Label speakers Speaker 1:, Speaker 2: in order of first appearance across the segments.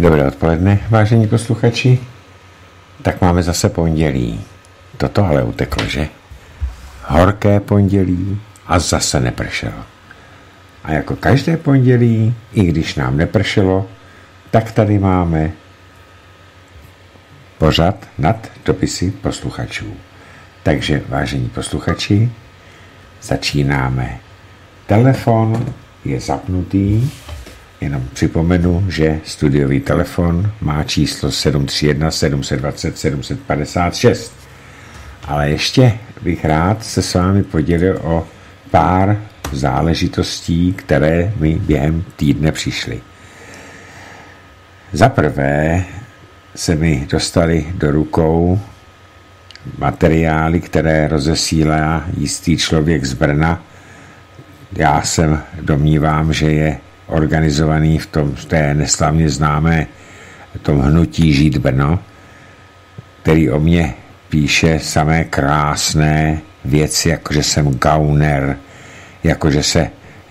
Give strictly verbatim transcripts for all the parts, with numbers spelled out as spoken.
Speaker 1: Dobré odpoledne, vážení posluchači. Tak máme zase pondělí. To tohle uteklo, že? Horké pondělí a zase nepršelo. A jako každé pondělí, i když nám nepršelo, tak tady máme pořad nad dopisy posluchačů. Takže, vážení posluchači, začínáme. Telefon je zapnutý. Jenom připomenu, že studiový telefon má číslo sedm tři jedna sedm dva nula sedm pět šest. Ale ještě bych rád se s vámi podělil o pár záležitostí, které mi během týdne přišly. Za prvé se mi dostaly do rukou materiály, které rozesílá jistý člověk z Brna. Já se domnívám, že je organizovaný v tom v té neslavně známé tom hnutí Žít Brno, který o mě píše samé krásné věci, jakože jsem gauner, jakože se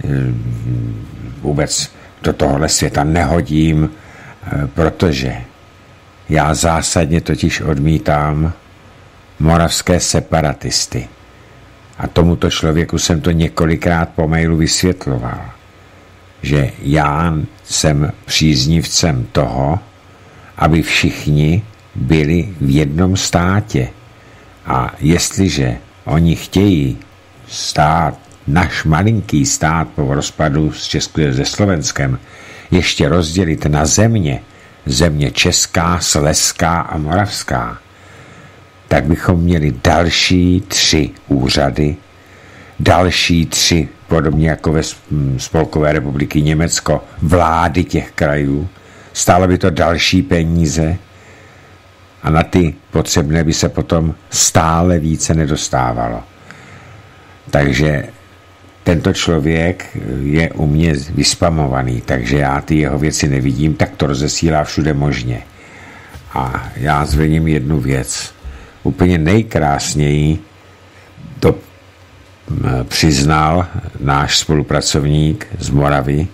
Speaker 1: vůbec do tohohle světa nehodím, protože já zásadně totiž odmítám moravské separatisty. A tomuto člověku jsem to několikrát po mailu vysvětloval, že já jsem příznivcem toho, aby všichni byli v jednom státě. A jestliže oni chtějí stát, náš malinký stát po rozpadu s Česku se Slovenskem, ještě rozdělit na země, země česká, slezská a moravská, tak bychom měli další tři úřady, další tři, podobně jako ve Spolkové republiky Německo, vlády těch krajů, stálo by to další peníze a na ty potřebné by se potom stále více nedostávalo. Takže tento člověk je u mě vyspamovaný, takže já ty jeho věci nevidím, tak to rozesílá všude možně. A já zvením jednu věc. Úplně nejkrásněji to přiznal náš spolupracovník z Moravy,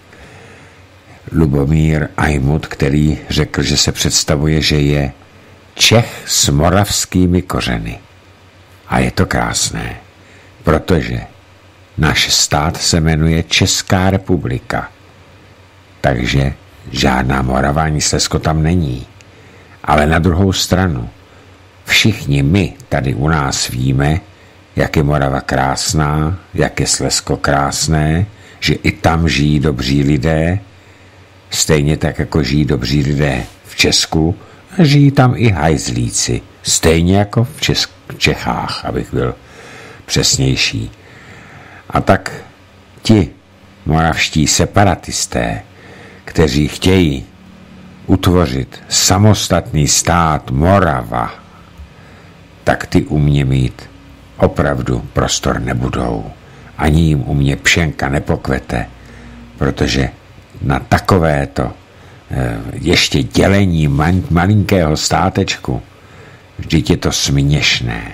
Speaker 1: Lubomír Ajmut, který řekl, že se představuje, že je Čech s moravskými kořeny. A je to krásné, protože náš stát se jmenuje Česká republika. Takže žádná Morava ani Slezsko tam není. Ale na druhou stranu, všichni my tady u nás víme, jak je Morava krásná, jak je Slezsko krásné, že i tam žijí dobří lidé, stejně tak jako žijí dobří lidé v Česku, a žijí tam i hajzlíci, stejně jako v, Česk- v Čechách, abych byl přesnější. A tak ti moravští separatisté, kteří chtějí utvořit samostatný stát Morava, tak ty u mě mít opravdu prostor nebudou. Ani jim u mě pšenka nepokvete, protože na takovéto ještě dělení malinkého státečku vždyť je to směšné.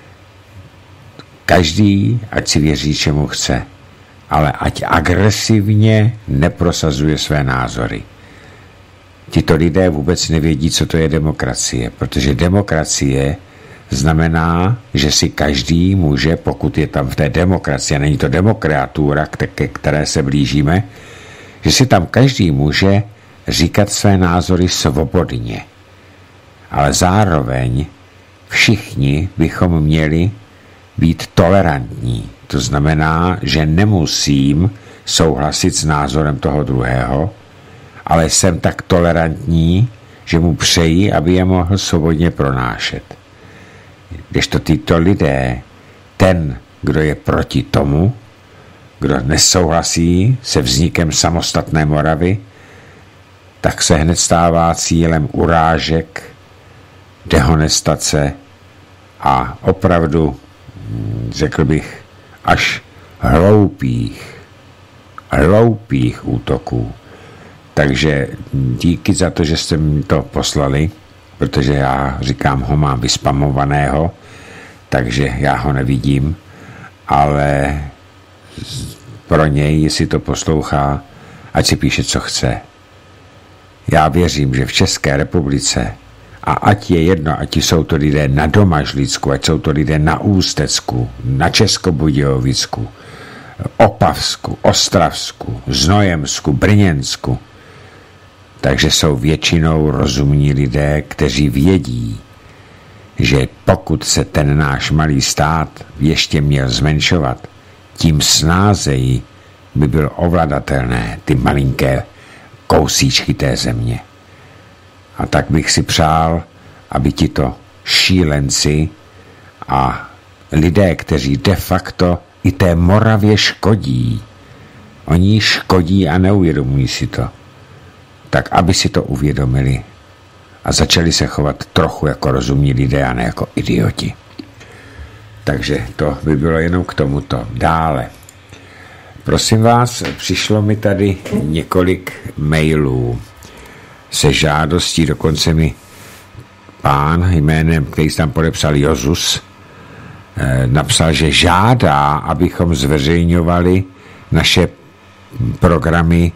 Speaker 1: Každý, ať si věří, čemu chce, ale ať agresivně neprosazuje své názory. Tito lidé vůbec nevědí, co to je demokracie, protože demokracie znamená, že si každý může, pokud je tam v té demokracii, a není to demokratura, ke které se blížíme, že si tam každý může říkat své názory svobodně. Ale zároveň všichni bychom měli být tolerantní. To znamená, že nemusím souhlasit s názorem toho druhého, ale jsem tak tolerantní, že mu přeji, aby je mohl svobodně pronášet. Kdežto tyto lidé, ten, kdo je proti tomu, kdo nesouhlasí se vznikem samostatné Moravy, tak se hned stává cílem urážek, dehonestace a opravdu, řekl bych, až hloupých, hloupých útoků. Takže díky za to, že jste mi to poslali, protože já říkám, ho mám vyspamovaného, takže já ho nevidím, ale pro něj, jestli to poslouchá, ať si píše, co chce. Já věřím, že v České republice, a ať je jedno, ať jsou to lidé na Domažlicku, ať jsou to lidé na Ústecku, na Českobudějovicku, Opavsku, Ostravsku, Znojemsku, Brněnsku, takže jsou většinou rozumní lidé, kteří vědí, že pokud se ten náš malý stát ještě měl zmenšovat, tím snázeji by bylo ovladatelné ty malinké kousíčky té země. A tak bych si přál, aby tito šílenci a lidé, kteří de facto i té Moravě škodí, oni škodí a neuvědomují si to, tak aby si to uvědomili a začali se chovat trochu jako rozumní lidé a ne jako idioti. Takže to by bylo jenom k tomuto. Dále. Prosím vás, přišlo mi tady několik mailů se žádostí, dokonce mi pán jménem, který tam podepsal Jozus, napsal, že žádá, abychom zveřejňovali naše programy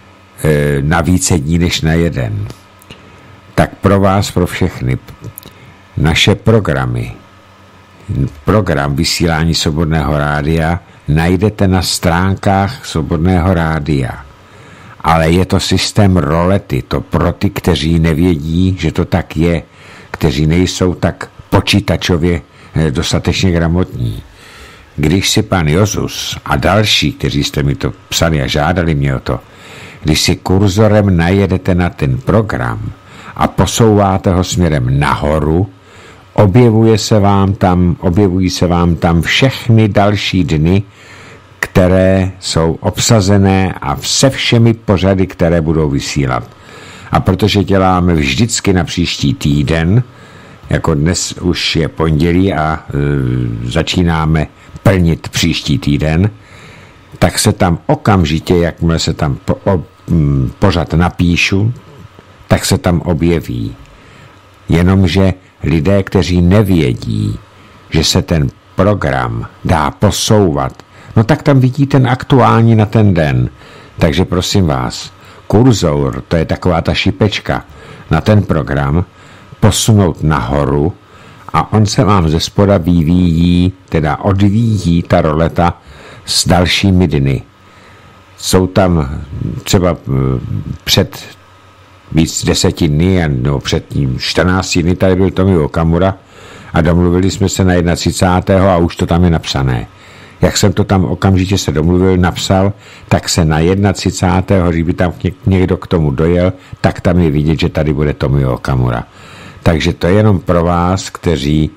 Speaker 1: na více dní než na jeden. Tak pro vás, pro všechny, naše programy, program vysílání Svobodného rádia najdete na stránkách Svobodného rádia. Ale je to systém rolety, to pro ty, kteří nevědí, že to tak je, kteří nejsou tak počítačově dostatečně gramotní. Když si pan Jozus a další, kteří jste mi to psali a žádali mě o to, když si kurzorem najedete na ten program a posouváte ho směrem nahoru, objevuje se vám tam, objevují se vám tam všechny další dny, které jsou obsazené a se všemi pořady, které budou vysílat. A protože děláme vždycky na příští týden, jako dnes už je pondělí a e, začínáme plnit příští týden, tak se tam okamžitě, jakmile se tam po, o, m, pořad napíšu, tak se tam objeví. Jenomže lidé, kteří nevědí, že se ten program dá posouvat, no tak tam vidí ten aktuální na ten den. Takže prosím vás, kurzor, to je taková ta šipečka, na ten program posunout nahoru a on se vám ze spoda vyvíjí, teda odvíjí ta roleta s dalšími dny. Jsou tam třeba před víc deseti dny, nebo před čtrnácti dny tady byl Tomio Okamura a domluvili jsme se na třicátého prvního a už to tam je napsané. Jak jsem to tam okamžitě se domluvil, napsal, tak se na třicátého prvního když by tam někdo k tomu dojel, tak tam je vidět, že tady bude Tomio Okamura. Takže to je jenom pro vás, kteří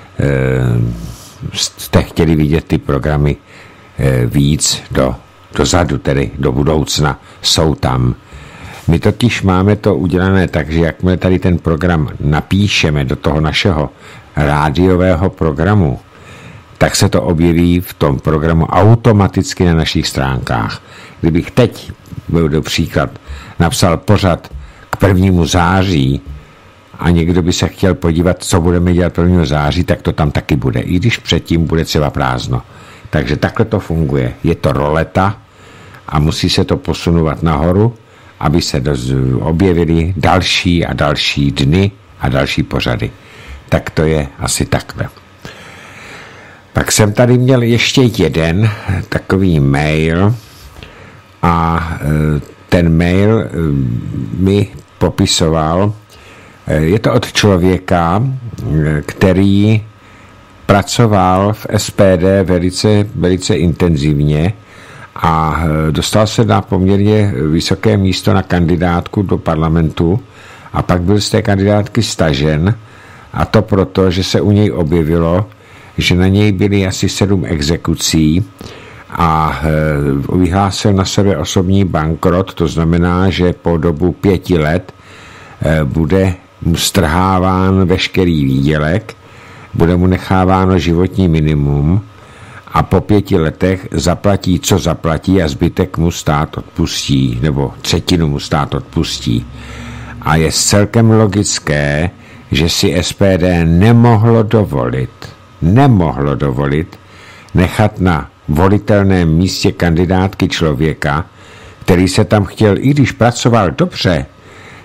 Speaker 1: e, jste chtěli vidět ty programy e, víc do, dozadu, tedy do budoucna, jsou tam. My totiž máme to udělané tak, že jakmile tady ten program napíšeme do toho našeho rádiového programu, tak se to objeví v tom programu automaticky na našich stránkách. Kdybych teď, byl příklad, napsal pořad k prvnímu září a někdo by se chtěl podívat, co budeme dělat prvního září, tak to tam taky bude, i když předtím bude třeba prázdno. Takže takhle to funguje. Je to roleta a musí se to posunovat nahoru, aby se objevily další a další dny a další pořady. Tak to je asi takhle. Pak jsem tady měl ještě jeden takový mail a ten mail mi popisoval, je to od člověka, který pracoval v S P D velice, velice intenzivně a dostal se na poměrně vysoké místo na kandidátku do parlamentu a pak byl z té kandidátky stažen, a to proto, že se u něj objevilo, že na něj byly asi sedm exekucí a vyhlásil na sebe osobní bankrot, to znamená, že po dobu pěti let bude mu strháván veškerý výdělek, bude mu necháváno životní minimum a po pěti letech zaplatí, co zaplatí a zbytek mu stát odpustí, nebo třetinu mu stát odpustí. A je celkem logické, že si S P D nemohlo dovolit, nemohlo dovolit nechat na volitelném místě kandidátky člověka, který se tam chtěl, i když pracoval dobře,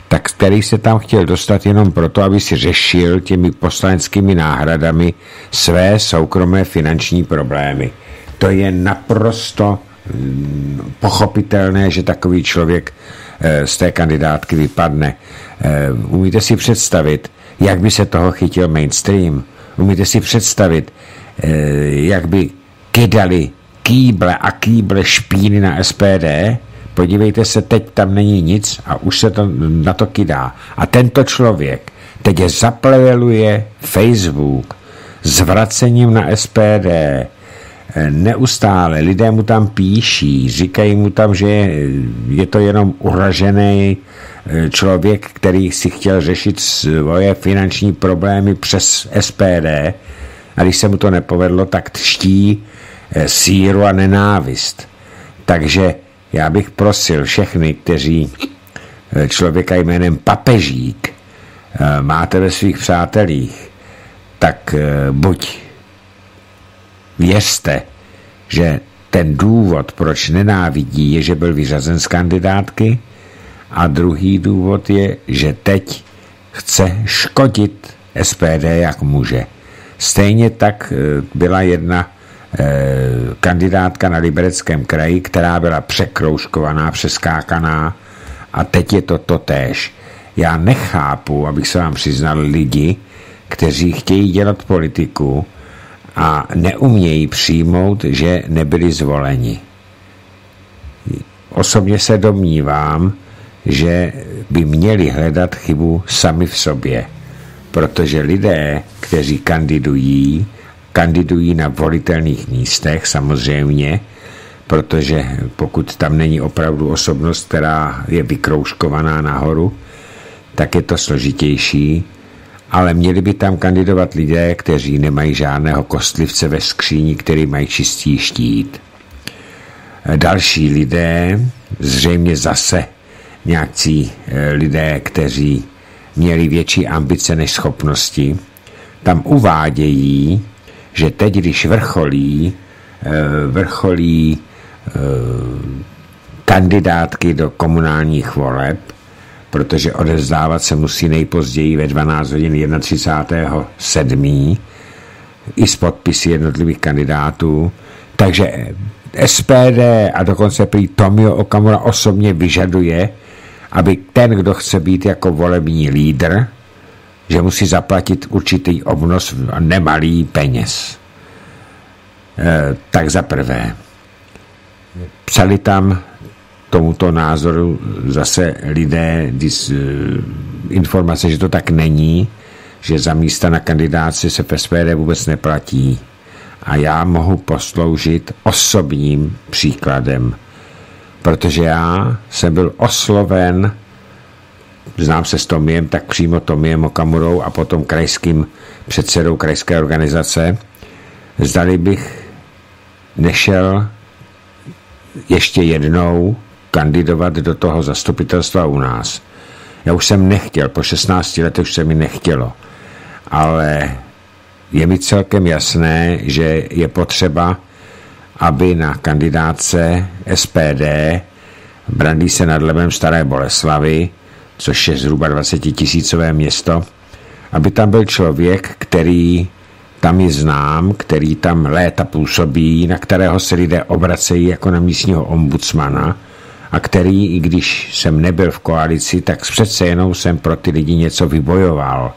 Speaker 1: tak který se tam chtěl dostat jenom proto, aby si řešil těmi poslaneckými náhradami své soukromé finanční problémy. To je naprosto pochopitelné, že takový člověk z té kandidátky vypadne. Umíte si představit, jak by se toho chytil mainstream? Umíte si představit, jak by kydali kýble a kýble špíny na S P D? Podívejte se, teď tam není nic a už se to na to kydá. A tento člověk teď zapleveluje Facebook s vracením na S P D. Neustále lidé mu tam píší, říkají mu tam, že je to jenom uražený člověk, který si chtěl řešit svoje finanční problémy přes S P D, a když se mu to nepovedlo, tak třtí síru a nenávist. Takže já bych prosil všechny, kteří člověka jménem Papežík máte ve svých přátelích, tak buď věřte, že ten důvod, proč nenávidí, je, že byl vyřazen z kandidátky, a druhý důvod je, že teď chce škodit S P D, jak může. Stejně tak byla jedna kandidátka na Libereckém kraji, která byla překroužkovaná, přeskákaná, a teď je to totéž. Já nechápu, abych se vám přiznal, lidi, kteří chtějí dělat politiku a neumějí přijmout, že nebyli zvoleni. Osobně se domnívám, že by měli hledat chybu sami v sobě, protože lidé, kteří kandidují, kandidují na volitelných místech samozřejmě, protože pokud tam není opravdu osobnost, která je vykroužkovaná nahoru, tak je to složitější, ale měli by tam kandidovat lidé, kteří nemají žádného kostlivce ve skříni, který mají čistý štít. Další lidé, zřejmě zase nějací lidé, kteří měli větší ambice než schopnosti, tam uvádějí, že teď, když vrcholí, vrcholí kandidátky do komunálních voleb, protože odevzdávat se musí nejpozději ve dvanáct hodin třicátého sedmého i s podpisy jednotlivých kandidátů. Takže S P D a dokonce prý Tomio Okamura osobně vyžaduje, aby ten, kdo chce být jako volební lídr, že musí zaplatit určitý obnos nemalý peněz. E, tak za prvé. Psali tam tomuto názoru zase lidé dis, informace, že to tak není, že za místa na kandidáci se v S P D vůbec neplatí. A já mohu posloužit osobním příkladem, protože já jsem byl osloven, znám se s Tomiem, tak přímo Tomiem Okamurou a potom krajským předsedou krajské organizace, zdali bych nešel ještě jednou kandidovat do toho zastupitelstva u nás. Já už jsem nechtěl, po šestnácti letech už se mi nechtělo, ale je mi celkem jasné, že je potřeba, aby na kandidátce S P D Brandýse nad Labem Staré Boleslavi, což je zhruba dvacetitisícové město, aby tam byl člověk, který tam je znám, který tam léta působí, na kterého se lidé obracejí jako na místního ombudsmana, a který, i když jsem nebyl v koalici, tak přece jenom jsem pro ty lidi něco vybojoval.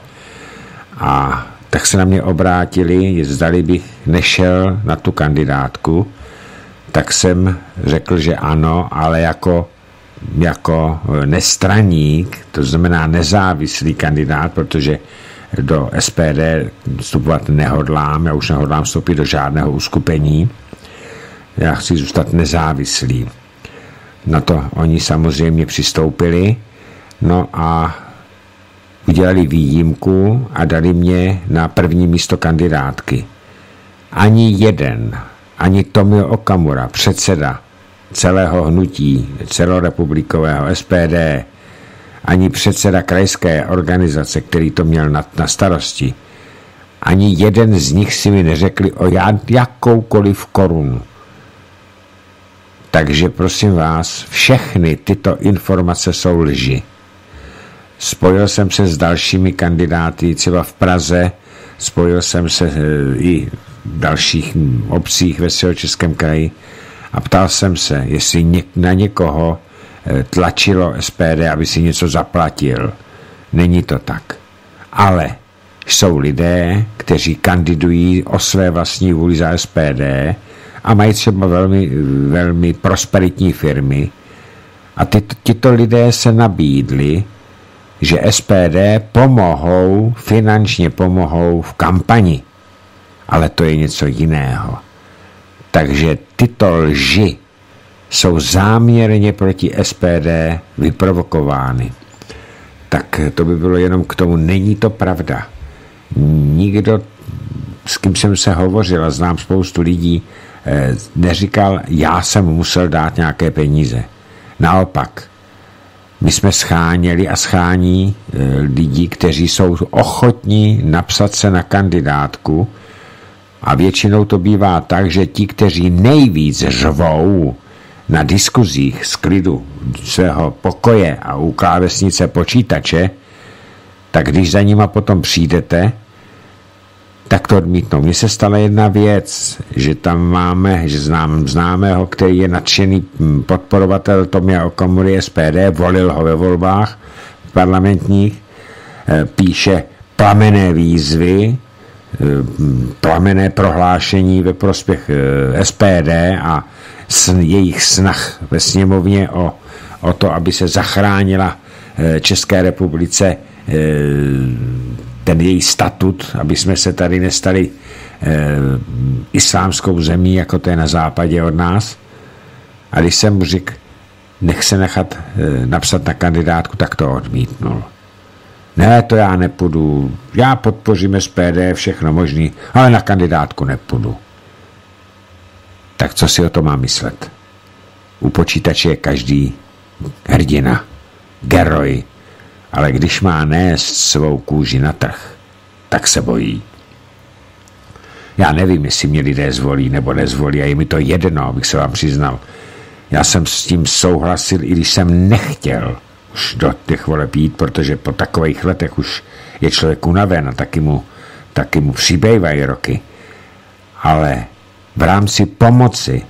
Speaker 1: A tak se na mě obrátili, zdali bych nešel na tu kandidátku, tak jsem řekl, že ano, ale jako, jako nestraník, to znamená nezávislý kandidát, protože do S P D vstupovat nehodlám, já už nehodlám vstoupit do žádného uskupení, já chci zůstat nezávislý. Na to oni samozřejmě přistoupili, no a udělali výjimku a dali mě na první místo kandidátky. Ani jeden, ani Tomio Okamura, předseda celého hnutí celorepublikového S P D, ani předseda krajské organizace, který to měl na, na starosti, ani jeden z nich si mi neřekli o jakoukoliv korunu. Takže prosím vás, všechny tyto informace jsou lži. spojil jsem se s dalšími kandidáty, třeba v Praze, spojil jsem se i v dalších obcích ve Středočeském kraji a ptal jsem se, jestli na někoho tlačilo S P D, aby si něco zaplatil. Není to tak. Ale jsou lidé, kteří kandidují o své vlastní vůli za S P D a mají třeba velmi, velmi prosperitní firmy a ty, tyto lidé se nabídli, že S P D pomohou, finančně pomohou v kampani. Ale to je něco jiného. Takže tyto lži jsou záměrně proti S P D vyprovokovány. Tak to by bylo jenom k tomu. Není to pravda. Nikdo, s kým jsem se hovořil, a znám spoustu lidí, neříkal, já jsem musel dát nějaké peníze. Naopak, my jsme scháněli a schání lidí, kteří jsou ochotní napsat se na kandidátku a většinou to bývá tak, že ti, kteří nejvíc řvou na diskuzích z klidu svého pokoje a u klávesnice počítače, tak když za nima potom přijdete, tak to odmítnou. Mně se stala jedna věc, že tam máme, že znám známého, který je nadšený podporovatel Tomia Okamury S P D, volil ho ve volbách parlamentních, píše plamenné výzvy, plamenné prohlášení ve prospěch S P D a jejich snah ve sněmovně o, o to, aby se zachránila České republice ten její statut, aby jsme se tady nestali eh, islámskou zemí, jako to je na západě od nás. A když jsem mu řekl, nech se nechat eh, napsat na kandidátku, tak to odmítnul. Ne, to já nepůjdu. Já podpořím S P D, všechno možný, ale na kandidátku nepůjdu. Tak co si o to má myslet? U počítače je každý hrdina, geroj, ale když má nést svou kůži na trh, tak se bojí. Já nevím, jestli mě lidé zvolí nebo nezvolí a je mi to jedno, abych se vám přiznal. Já jsem s tím souhlasil, i když jsem nechtěl už do těch voleb jít, protože po takových letech už je člověk unaven a taky mu, taky mu přibývají roky. Ale v rámci pomoci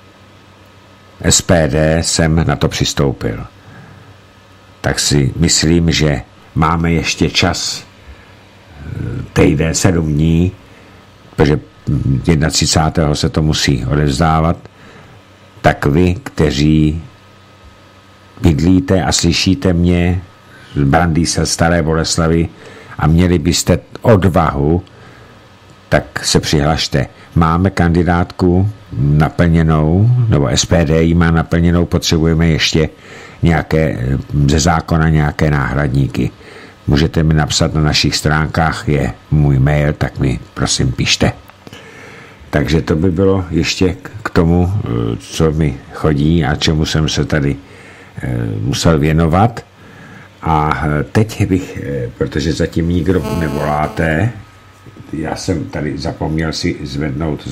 Speaker 1: S P D jsem na to přistoupil. Tak si myslím, že máme ještě čas, týden, sedm dní, protože třicátého prvního se to musí odevzdávat, tak vy, kteří bydlíte a slyšíte mě z Brandýsa, Staré Boleslavi a měli byste odvahu, tak se přihlašte. Máme kandidátku naplněnou, nebo S P D ji má naplněnou, potřebujeme ještě nějaké, ze zákona nějaké náhradníky. Můžete mi napsat na našich stránkách, je můj mail, tak mi prosím pište. Takže to by bylo ještě k tomu, co mi chodí a čemu jsem se tady musel věnovat. A teď bych, protože zatím nikdo nevoláte, já jsem tady zapomněl si zvednout,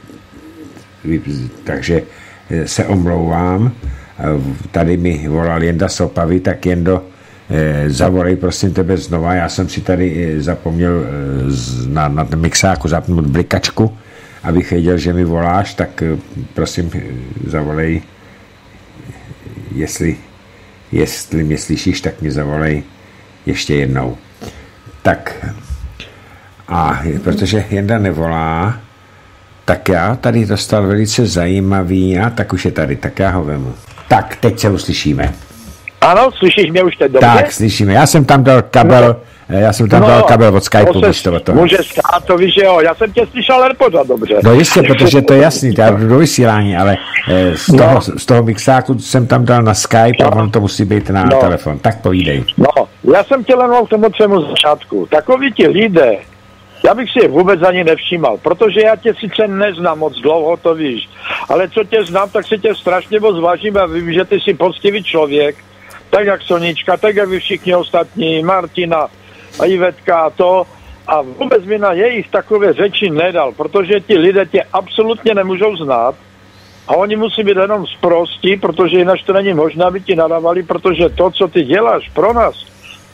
Speaker 1: takže se omlouvám. Tady mi volal Jenda z Opavy, tak Jendo, zavolej prosím tebe znova, já jsem si tady zapomněl na, na mixáku zapnout blikačku, abych věděl, že mi voláš, tak prosím zavolej, jestli, jestli mě slyšíš, tak mi zavolej ještě jednou. Tak a protože Jenda nevolá, tak já tady dostal velice zajímavý, a tak už je tady, tak já ho vemu. Tak, teď se uslyšíme.
Speaker 2: Ano, slyšíš mě už teď dobře?
Speaker 1: Tak, slyšíme. Já jsem tam dal kabel, no, já jsem tam no, dal kabel od Skypeu.
Speaker 2: To může stát, to víš, jo, já jsem tě slyšel jen pořád dobře.
Speaker 1: No jistě, protože to je jasný, já jdu do vysílání, ale z toho, no. z toho mixáku jsem tam dal na Skype no. a on to musí být na no. telefon. Tak povídej.
Speaker 2: No, já jsem chtěl jen k tomu třemu začátku. Takoví ti lidé, já bych si je vůbec ani nevšímal, protože já tě sice neznám moc dlouho, to víš, ale co tě znám, tak si tě strašně moc vážím a vím, že ty jsi poctivý člověk, tak jak Sonička, tak jak vy všichni ostatní, Martina a Ivetka a to, a vůbec mi na jejich takové řeči nedal, protože ti lidé tě absolutně nemůžou znát a oni musí být jenom sprostí, protože jinak to není možné, aby ti nadávali, protože to, co ty děláš pro nás,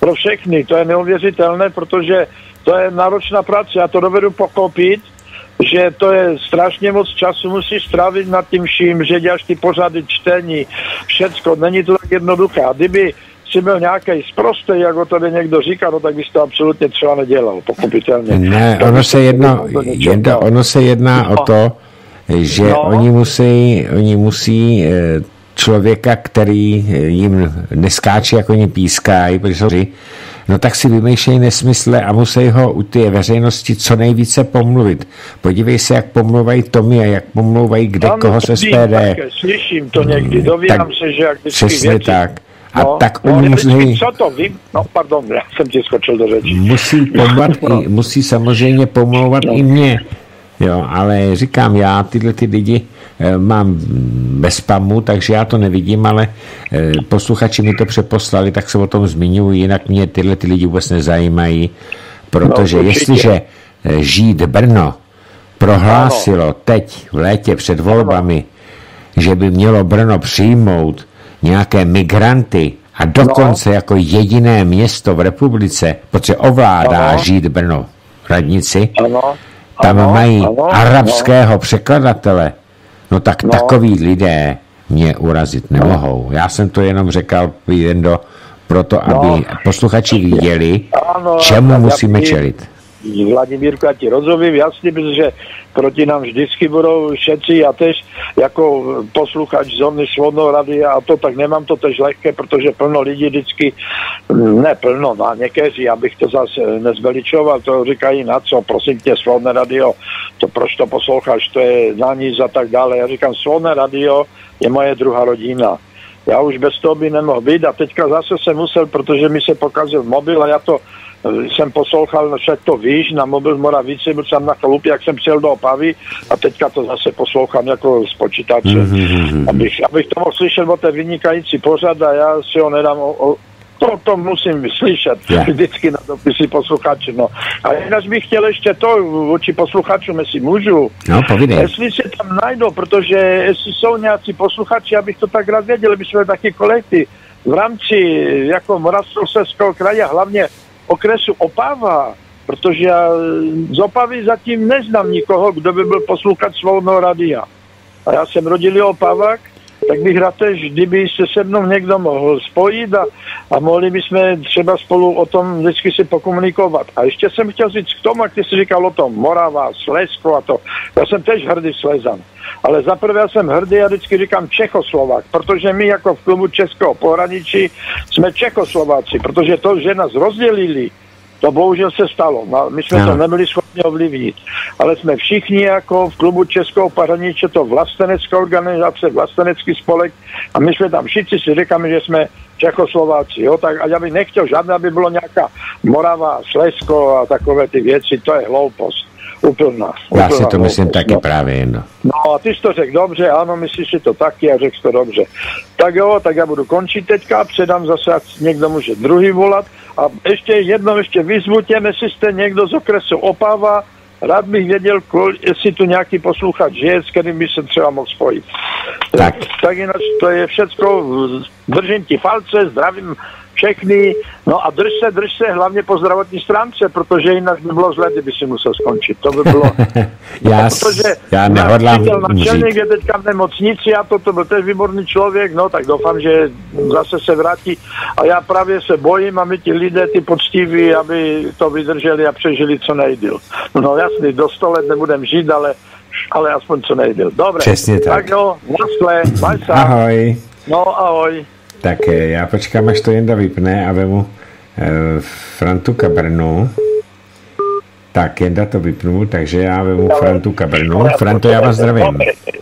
Speaker 2: pro všechny. To je neuvěřitelné, protože to je náročná práce. Já to dovedu pochopit, že to je strašně moc času musíš strávit nad tím vším, že děláš ty pořady, čtení, všecko. Není to tak jednoduché. A kdyby si byl nějaký sprostý, jak o tebe někdo říká, no tak bys to absolutně třeba nedělal, pochopitelně.
Speaker 1: Ne, ono se, jedno, jedno, ono se jedná no. o to, že no. oni musí, oni musí člověka, který jim neskáče, jako oni pískají, protože no tak si vymýšlejí nesmysle a musí ho u té veřejnosti co nejvíce pomluvit. Podívej se, jak pomluvají Tomi a jak pomluvají kde ano, koho z S P D.
Speaker 2: Také, slyším to někdy, dovídám tak, se, že jak vždycky
Speaker 1: přesně
Speaker 2: věci.
Speaker 1: tak. A
Speaker 2: no,
Speaker 1: tak
Speaker 2: no,
Speaker 1: oni musí...
Speaker 2: Co to vím? No, pardon, já jsem ti skočil do řeči.
Speaker 1: Musí pomluvat i, musí samozřejmě pomlouvat no. i mě. Jo, ale říkám, já tyhle ty lidi e, mám bez spamu, takže já to nevidím, ale e, posluchači mi to přeposlali, tak se o tom zmiňuji, jinak mě tyhle ty lidi vůbec nezajímají, protože no, jestliže e, Žít Brno prohlásilo ano. teď v létě před volbami, ano. že by mělo Brno přijmout nějaké migranty a dokonce no. jako jediné město v republice, protože ovládá ano. Žít Brno radnici, ano. tam ano, mají ano, arabského ano. překladatele, no tak no. takový lidé mě urazit nemohou. Já jsem to jenom řekl jen do, proto, aby no. posluchači viděli, ano, čemu musíme já, čelit.
Speaker 2: Vladimírku, já ti rozumím, jasně, protože proti nám vždycky budou všetci, já tež jako posluchač zóny Svobodného rádia a to, tak nemám to tež lehké, protože plno lidí vždycky, ne plno, no někteří, abych to zase nezveličoval, to říkají na co, prosím tě, Svobodné radio, to proč to posloucháš, to je na nic a tak dále. Já říkám, Svobodné radio je moje druhá rodina. Já už bez toho by nemohl být a teďka zase jsem musel, protože mi se pokazil mobil a já to jsem poslouchal, no však to víš, na mobil v Moravici, byl jsem na chalupě, jak jsem přijel do Opavy a teďka to zase poslouchám jako z počítače, mm-hmm. abych, abych to mohl slyšet o té vynikající pořad a já si ho nedám o, o to, to musím slyšet yeah. vždycky na dopisy posluchači. No. A jinak bych chtěl ještě to vůči posluchačům, jestli můžu.
Speaker 1: No, povídej.
Speaker 2: Jestli se tam najdou, protože jestli jsou nějací posluchači, abych to tak rád věděl, aby jsme taky kolekty v rámci jako Moravskoslezského kraje, hlavně okresu Opava, protože já z Opavy zatím neznám nikoho, kdo by byl posluchač Svobodného rádia. A já jsem rodilý Opavák, tak bych rád tež, kdyby se se mnou někdo mohl spojit a, a mohli bychom třeba spolu o tom vždycky si pokomunikovat. A ještě jsem chtěl říct k tomu, jak ty jsi říkal o tom Morava, Slezsko a to. Já jsem tež hrdý Slezan. Ale zaprvé já jsem hrdý, já vždycky říkám Čechoslovák, protože my jako v klubu Českého pohraničí jsme Čechoslováci, protože to, že nás rozdělili, to bohužel se stalo. My jsme no. to nebyli schopni ovlivnit. Ale jsme všichni jako v klubu Českého pohraničí, to vlastenecká organizace, vlastenecký spolek a my jsme tam všichni si říkáme, že jsme Čechoslováci. Jo? Tak, a já bych nechtěl žádné, aby bylo nějaká Morava, Slezsko a takové ty věci, to je hloupost. Úplná.
Speaker 1: Já si to myslím hloupost, taky no. právě jedno.
Speaker 2: No a ty jsi to řekl dobře, ano, myslíš si to taky a řekl to dobře. Tak jo, tak já budu končit teďka, předám zase, ať někdo může druhý volat a ještě jednou ještě vyzvu těm, jestli jste někdo z okresu Opava, rád bych věděl, jestli tu nějaký posluchač je, s kterým by se třeba mohl spojit.
Speaker 1: Tak.
Speaker 2: Tak jinak to je všecko, držím ti palce, zdravím všechny, no a drž se, drž se hlavně po zdravotní stránce, protože jinak by bylo zle, kdyby si musel skončit. To by bylo...
Speaker 1: já, protože já nehodlám
Speaker 2: načelník je teďka v nemocnici a to, to byl tež výborný člověk, no tak doufám, že zase se vrátí a já právě se bojím, aby ti lidé, ty poctiví, aby to vydrželi a přežili co nejdýl. No jasný, do sto let nebudem žít, ale, ale aspoň co nejdýl. Dobré.
Speaker 1: Přesně tak.
Speaker 2: Tak jo, naschle, maj se.
Speaker 1: Ahoj.
Speaker 2: No, ahoj.
Speaker 1: Tak já počkám, až to Jenda vypne a vemu e, Frantu Kabrnu. Tak Jenda to vypnul, takže já vemu Frantu Kabrnu. Franto, já vás zdravím.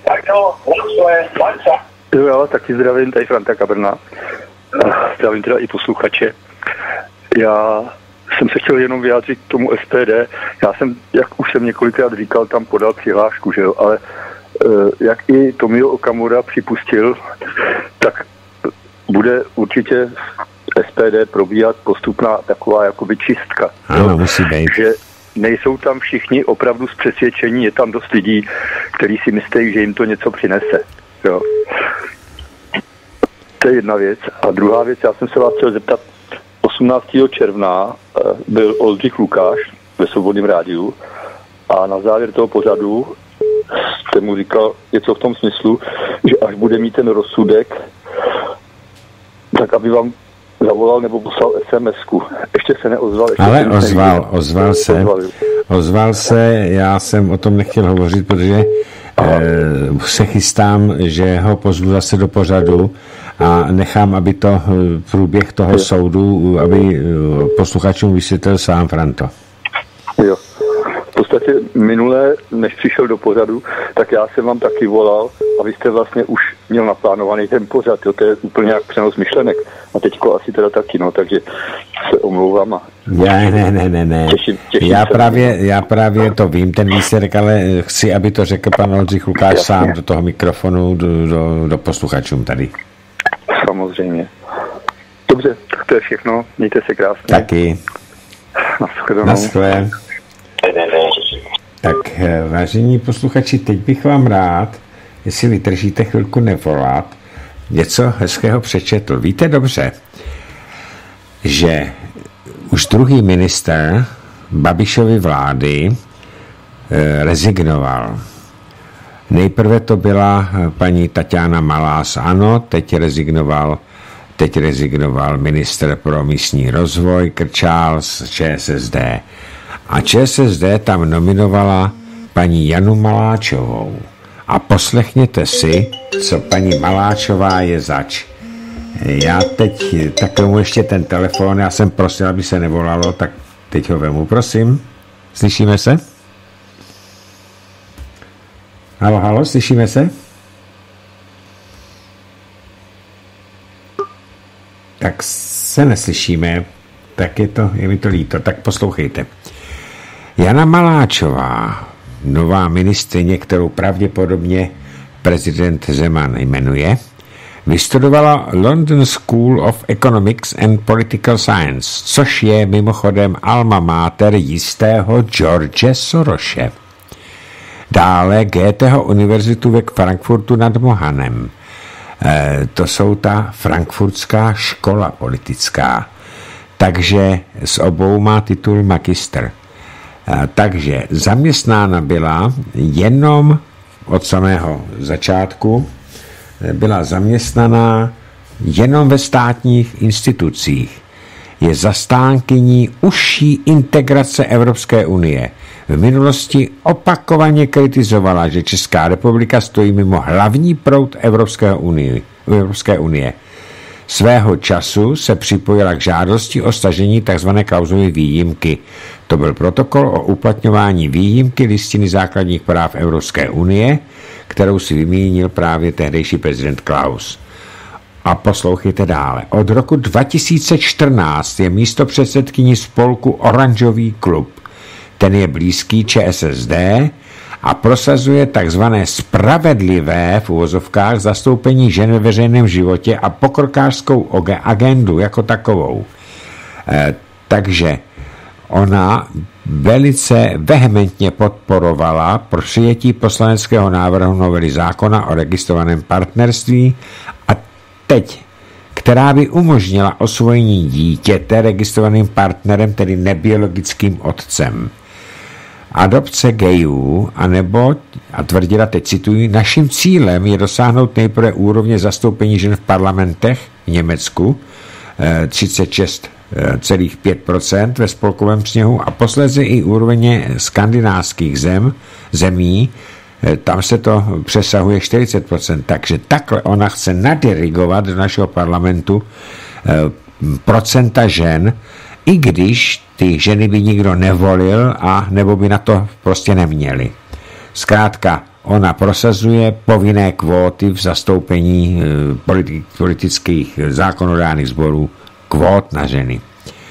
Speaker 3: Jo, jo, taky zdravím, tady Franta Kabrna. Zdravím teda i posluchače. Já jsem se chtěl jenom vyjádřit k tomu S P D. Já jsem, jak už jsem několikrát říkal, tam podal přihlášku, že jo, ale jak i Tomio Okamura připustil, tak bude určitě S P D probíhat postupná taková jakoby čistka.
Speaker 1: Ano, musí být.
Speaker 3: Že nejsou tam všichni opravdu z přesvědčení, je tam dost lidí, kteří si myslí, že jim to něco přinese. Jo. To je jedna věc. A druhá věc, já jsem se vás chtěl zeptat, osmnáctého června byl Oldřich Lukáš ve Svobodném rádiu a na závěr toho pořadu jste mu říkal něco v tom smyslu, že až bude mít ten rozsudek, tak aby vám zavolal nebo poslal es em esku. Ještě se neozval. Ještě
Speaker 1: Ale
Speaker 3: se
Speaker 1: ozval,
Speaker 3: neviděl.
Speaker 1: ozval se. Ozval. ozval se, já jsem o tom nechtěl hovořit, protože eh, se chystám, že ho pozvu zase do pořadu a nechám, aby to průběh toho soudu, aby posluchačům vysvětlil sám Franto.
Speaker 3: Jo. V podstatě minule, než přišel do pořadu, tak já jsem vám taky volal a vy jste vlastně už měl naplánovaný ten pořad, jo, to je úplně jak přenos myšlenek. A teďko asi teda taky, no, takže se omlouvám a...
Speaker 1: Já, ne, ne, ne, ne.
Speaker 3: Těším, těším
Speaker 1: já,
Speaker 3: se.
Speaker 1: právě, já právě to vím, ten výsledek, ale chci, aby to řekl pan Oldřich Lukáš
Speaker 3: Jasně.
Speaker 1: sám do toho mikrofonu, do, do, do posluchačům tady.
Speaker 3: Samozřejmě. Dobře, tak to je všechno, mějte se krásně.
Speaker 1: Taky.
Speaker 3: Naschledanou.
Speaker 1: Naschle. Tak, vážení posluchači, teď bych vám rád, jestli vydržíte chvilku nevolat, něco hezkého přečetl. Víte dobře, že už druhý minister Babišovy vlády e, rezignoval. Nejprve to byla paní Taťána Malá z ANO, teď rezignoval, teď rezignoval ministr pro místní rozvoj Krčál z ČSSD. A ČSSD tam nominovala paní Janu Maláčovou. A poslechněte si, co paní Maláčová je zač. Já teď takovému ještě ten telefon, já jsem prosil, aby se nevolalo, tak teď ho vemu, prosím. Slyšíme se? Halo, halo, slyšíme se? Tak se neslyšíme, tak je to, je mi to líto, tak poslouchejte. Jana Maláčová, nová ministryně, kterou pravděpodobně prezident Zeman jmenuje, vystudovala London School of Economics and Political Science, což je mimochodem alma mater jistého George Sorose. Dále Goetheho univerzitu ve Frankfurtu nad Mohanem. E, to jsou ta frankfurtská škola politická. Takže s obou má titul magister. E, takže zaměstnána byla jenom od samého začátku, byla zaměstnaná jenom ve státních institucích. Je zastánkyní užší integrace Evropské unie. V minulosti opakovaně kritizovala, že Česká republika stojí mimo hlavní proud Evropské unie. Evropské unie. Svého času se připojila k žádosti o stažení tzv. Klausovy výjimky. To byl protokol o uplatňování výjimky listiny základních práv Evropské unie, kterou si vymínil právě tehdejší prezident Klaus. A poslouchejte dále. Od roku dva tisíce čtrnáct je místopředsedkyní spolku Oranžový klub. Ten je blízký ČSSD a prosazuje takzvané spravedlivé v uvozovkách zastoupení žen ve veřejném životě a pokrokářskou agendu jako takovou. E, takže ona velice vehementně podporovala pro přijetí poslaneckého návrhu novely zákona o registrovaném partnerství a teď, která by umožnila osvojení dítěte registrovaným partnerem, tedy nebiologickým otcem. Adopce gayů, anebo, a tvrdila, teď cituji, naším cílem je dosáhnout nejprve úrovně zastoupení žen v parlamentech v Německu, třicet šest celá pět procent ve spolkovém sněhu a posledně i úrovně skandinávských zem, zemí, tam se to přesahuje čtyřicet procent. Takže takhle ona chce nadirigovat do našeho parlamentu procenta žen, i když ty ženy by nikdo nevolil a nebo by na to prostě neměli. Zkrátka, ona prosazuje povinné kvóty v zastoupení politických zákonodárných sborů, kvót na ženy.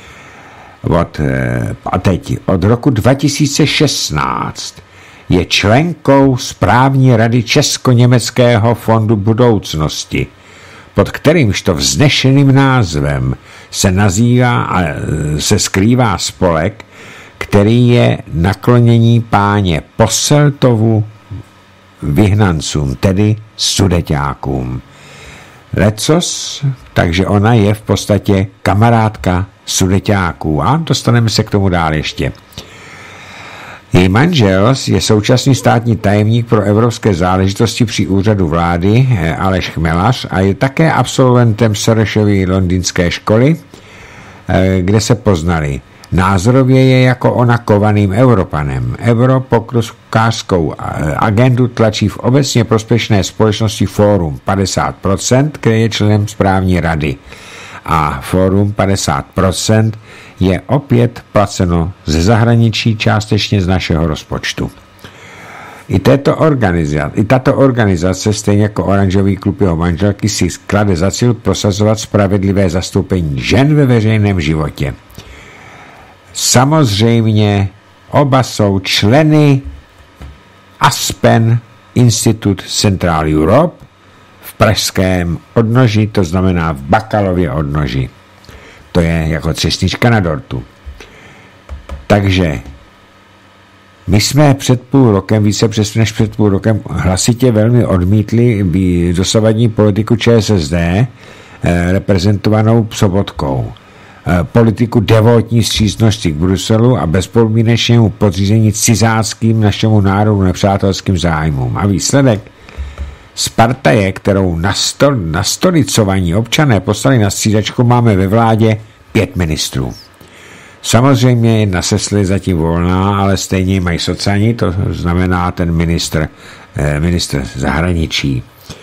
Speaker 1: Od, a teď, od roku dva tisíce šestnáct je členkou správní rady Česko-německého fondu budoucnosti, pod kterýmžto vznešeným názvem se nazývá a se skrývá spolek, který je naklonění páně Posseltovu vyhnancům, tedy sudeťákům. Lecos, takže ona je v podstatě kamarádka sudeťáků. A dostaneme se k tomu dál ještě. Její manžel je současný státní tajemník pro evropské záležitosti při úřadu vlády Aleš Chmelař a je také absolventem Sorosovy londýnské školy, kde se poznali. Názorově je jako ona kovaným Evropanem. Evropokrukářskou agendu tlačí v obecně prospěšné společnosti Fórum padesát procent, kde je členem správní rady. A Fórum padesát procent je opět placeno ze zahraničí, částečně z našeho rozpočtu. I, této organizace, I tato organizace, stejně jako Oranžový klub jeho manželky, si klade za cíl prosazovat spravedlivé zastoupení žen ve veřejném životě. Samozřejmě oba jsou členy Aspen Institute Central Europe v pražském odnoží, to znamená v Bakalově odnoží. To je jako třešnička na dortu. Takže my jsme před půl rokem, více přesně než před půl rokem, hlasitě velmi odmítli dosavadní politiku ČSSD reprezentovanou Sobotkou. Politiku devotní stříznosti k Bruselu a bezpodmínečnému podřízení cizáckým našemu národu nepřátelským zájmům. A výsledek? Spartaje, kterou nastol, nastolicovaní občané poslali na střídačku, máme ve vládě pět ministrů. Samozřejmě jedna sesla je zatím volná, ale stejně mají sociální, to znamená ten ministr, eh, ministr zahraničí.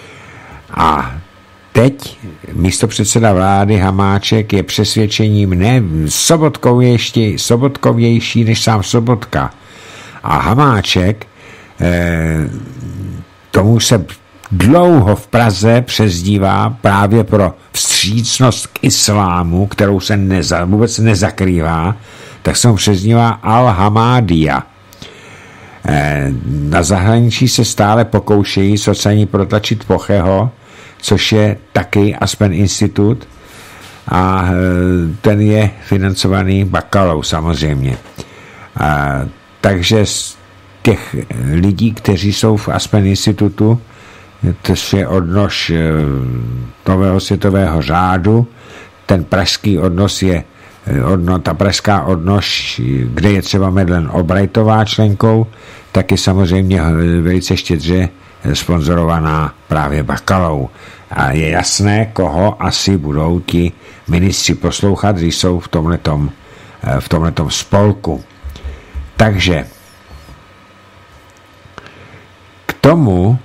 Speaker 1: A teď místopředseda vlády Hamáček je přesvědčením ne sobotkovější, sobotkovější než sám Sobotka. A Hamáček eh, tomu se dlouho v Praze přezdívá právě pro vstřícnost k islámu, kterou se neza, vůbec nezakrývá, tak se mu přezdívá Al-Hamádia. Eh, na zahraničí se stále pokoušejí sociální protlačit Pocheho, což je taky Aspen Institut a ten je financovaný Bakalou samozřejmě. A, takže z těch lidí, kteří jsou v Aspen Institutu, to je odnož nového světového řádu, ten pražský odnos je odno, ta pražská odnož, kde je třeba Madeleine Albrightová členkou, tak je samozřejmě velice štědře sponzorovaná právě Bakalou. A je jasné, koho asi budou ti ministři poslouchat, když jsou v tomhletom, v tomhletom spolku. Takže k tomu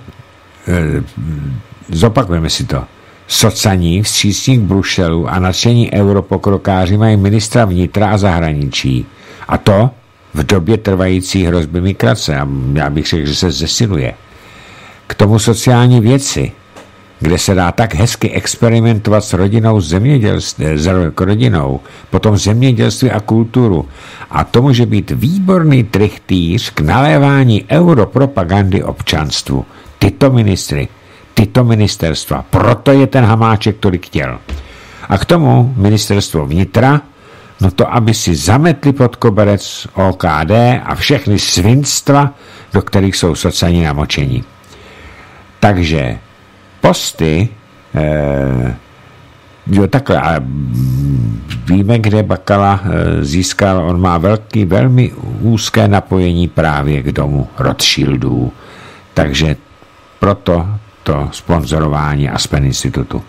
Speaker 1: zopakujeme si to. Socaní, vstřícník Bruselu a nadšení europokrokáři mají ministra vnitra a zahraničí. A to v době trvající hrozby migrace. A já bych řekl, že se zesiluje. K tomu sociální věci, kde se dá tak hezky experimentovat s rodinou, zemědělství, s rodinou, potom zemědělství a kulturu. A to může být výborný trichtýř k nalévání europropagandy občanstvu. Tyto ministry, tyto ministerstva. Proto je ten Hamáček tolik chtěl. A k tomu ministerstvo vnitra, no to, aby si zametli pod koberec O K D a všechny svinstva, do kterých jsou sociální namočení. Takže posty, eh, jo takhle, ale víme, kde Bakala eh, získal, on má velký, velmi úzké napojení právě k domu Rothschildů, takže proto to sponzorování Aspen Institutu.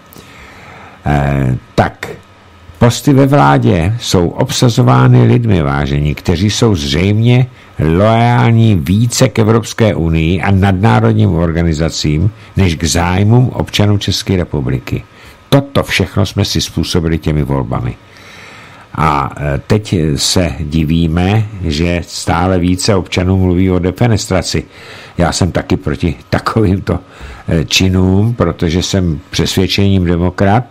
Speaker 1: Eh, tak, posty ve vládě jsou obsazovány lidmi, vážení, kteří jsou zřejmě loajální více k Evropské unii a nadnárodním organizacím, než k zájmům občanů České republiky. Toto všechno jsme si způsobili těmi volbami. A teď se divíme, že stále více občanů mluví o defenestraci. Já jsem taky proti takovýmto činům, protože jsem přesvědčením demokrat.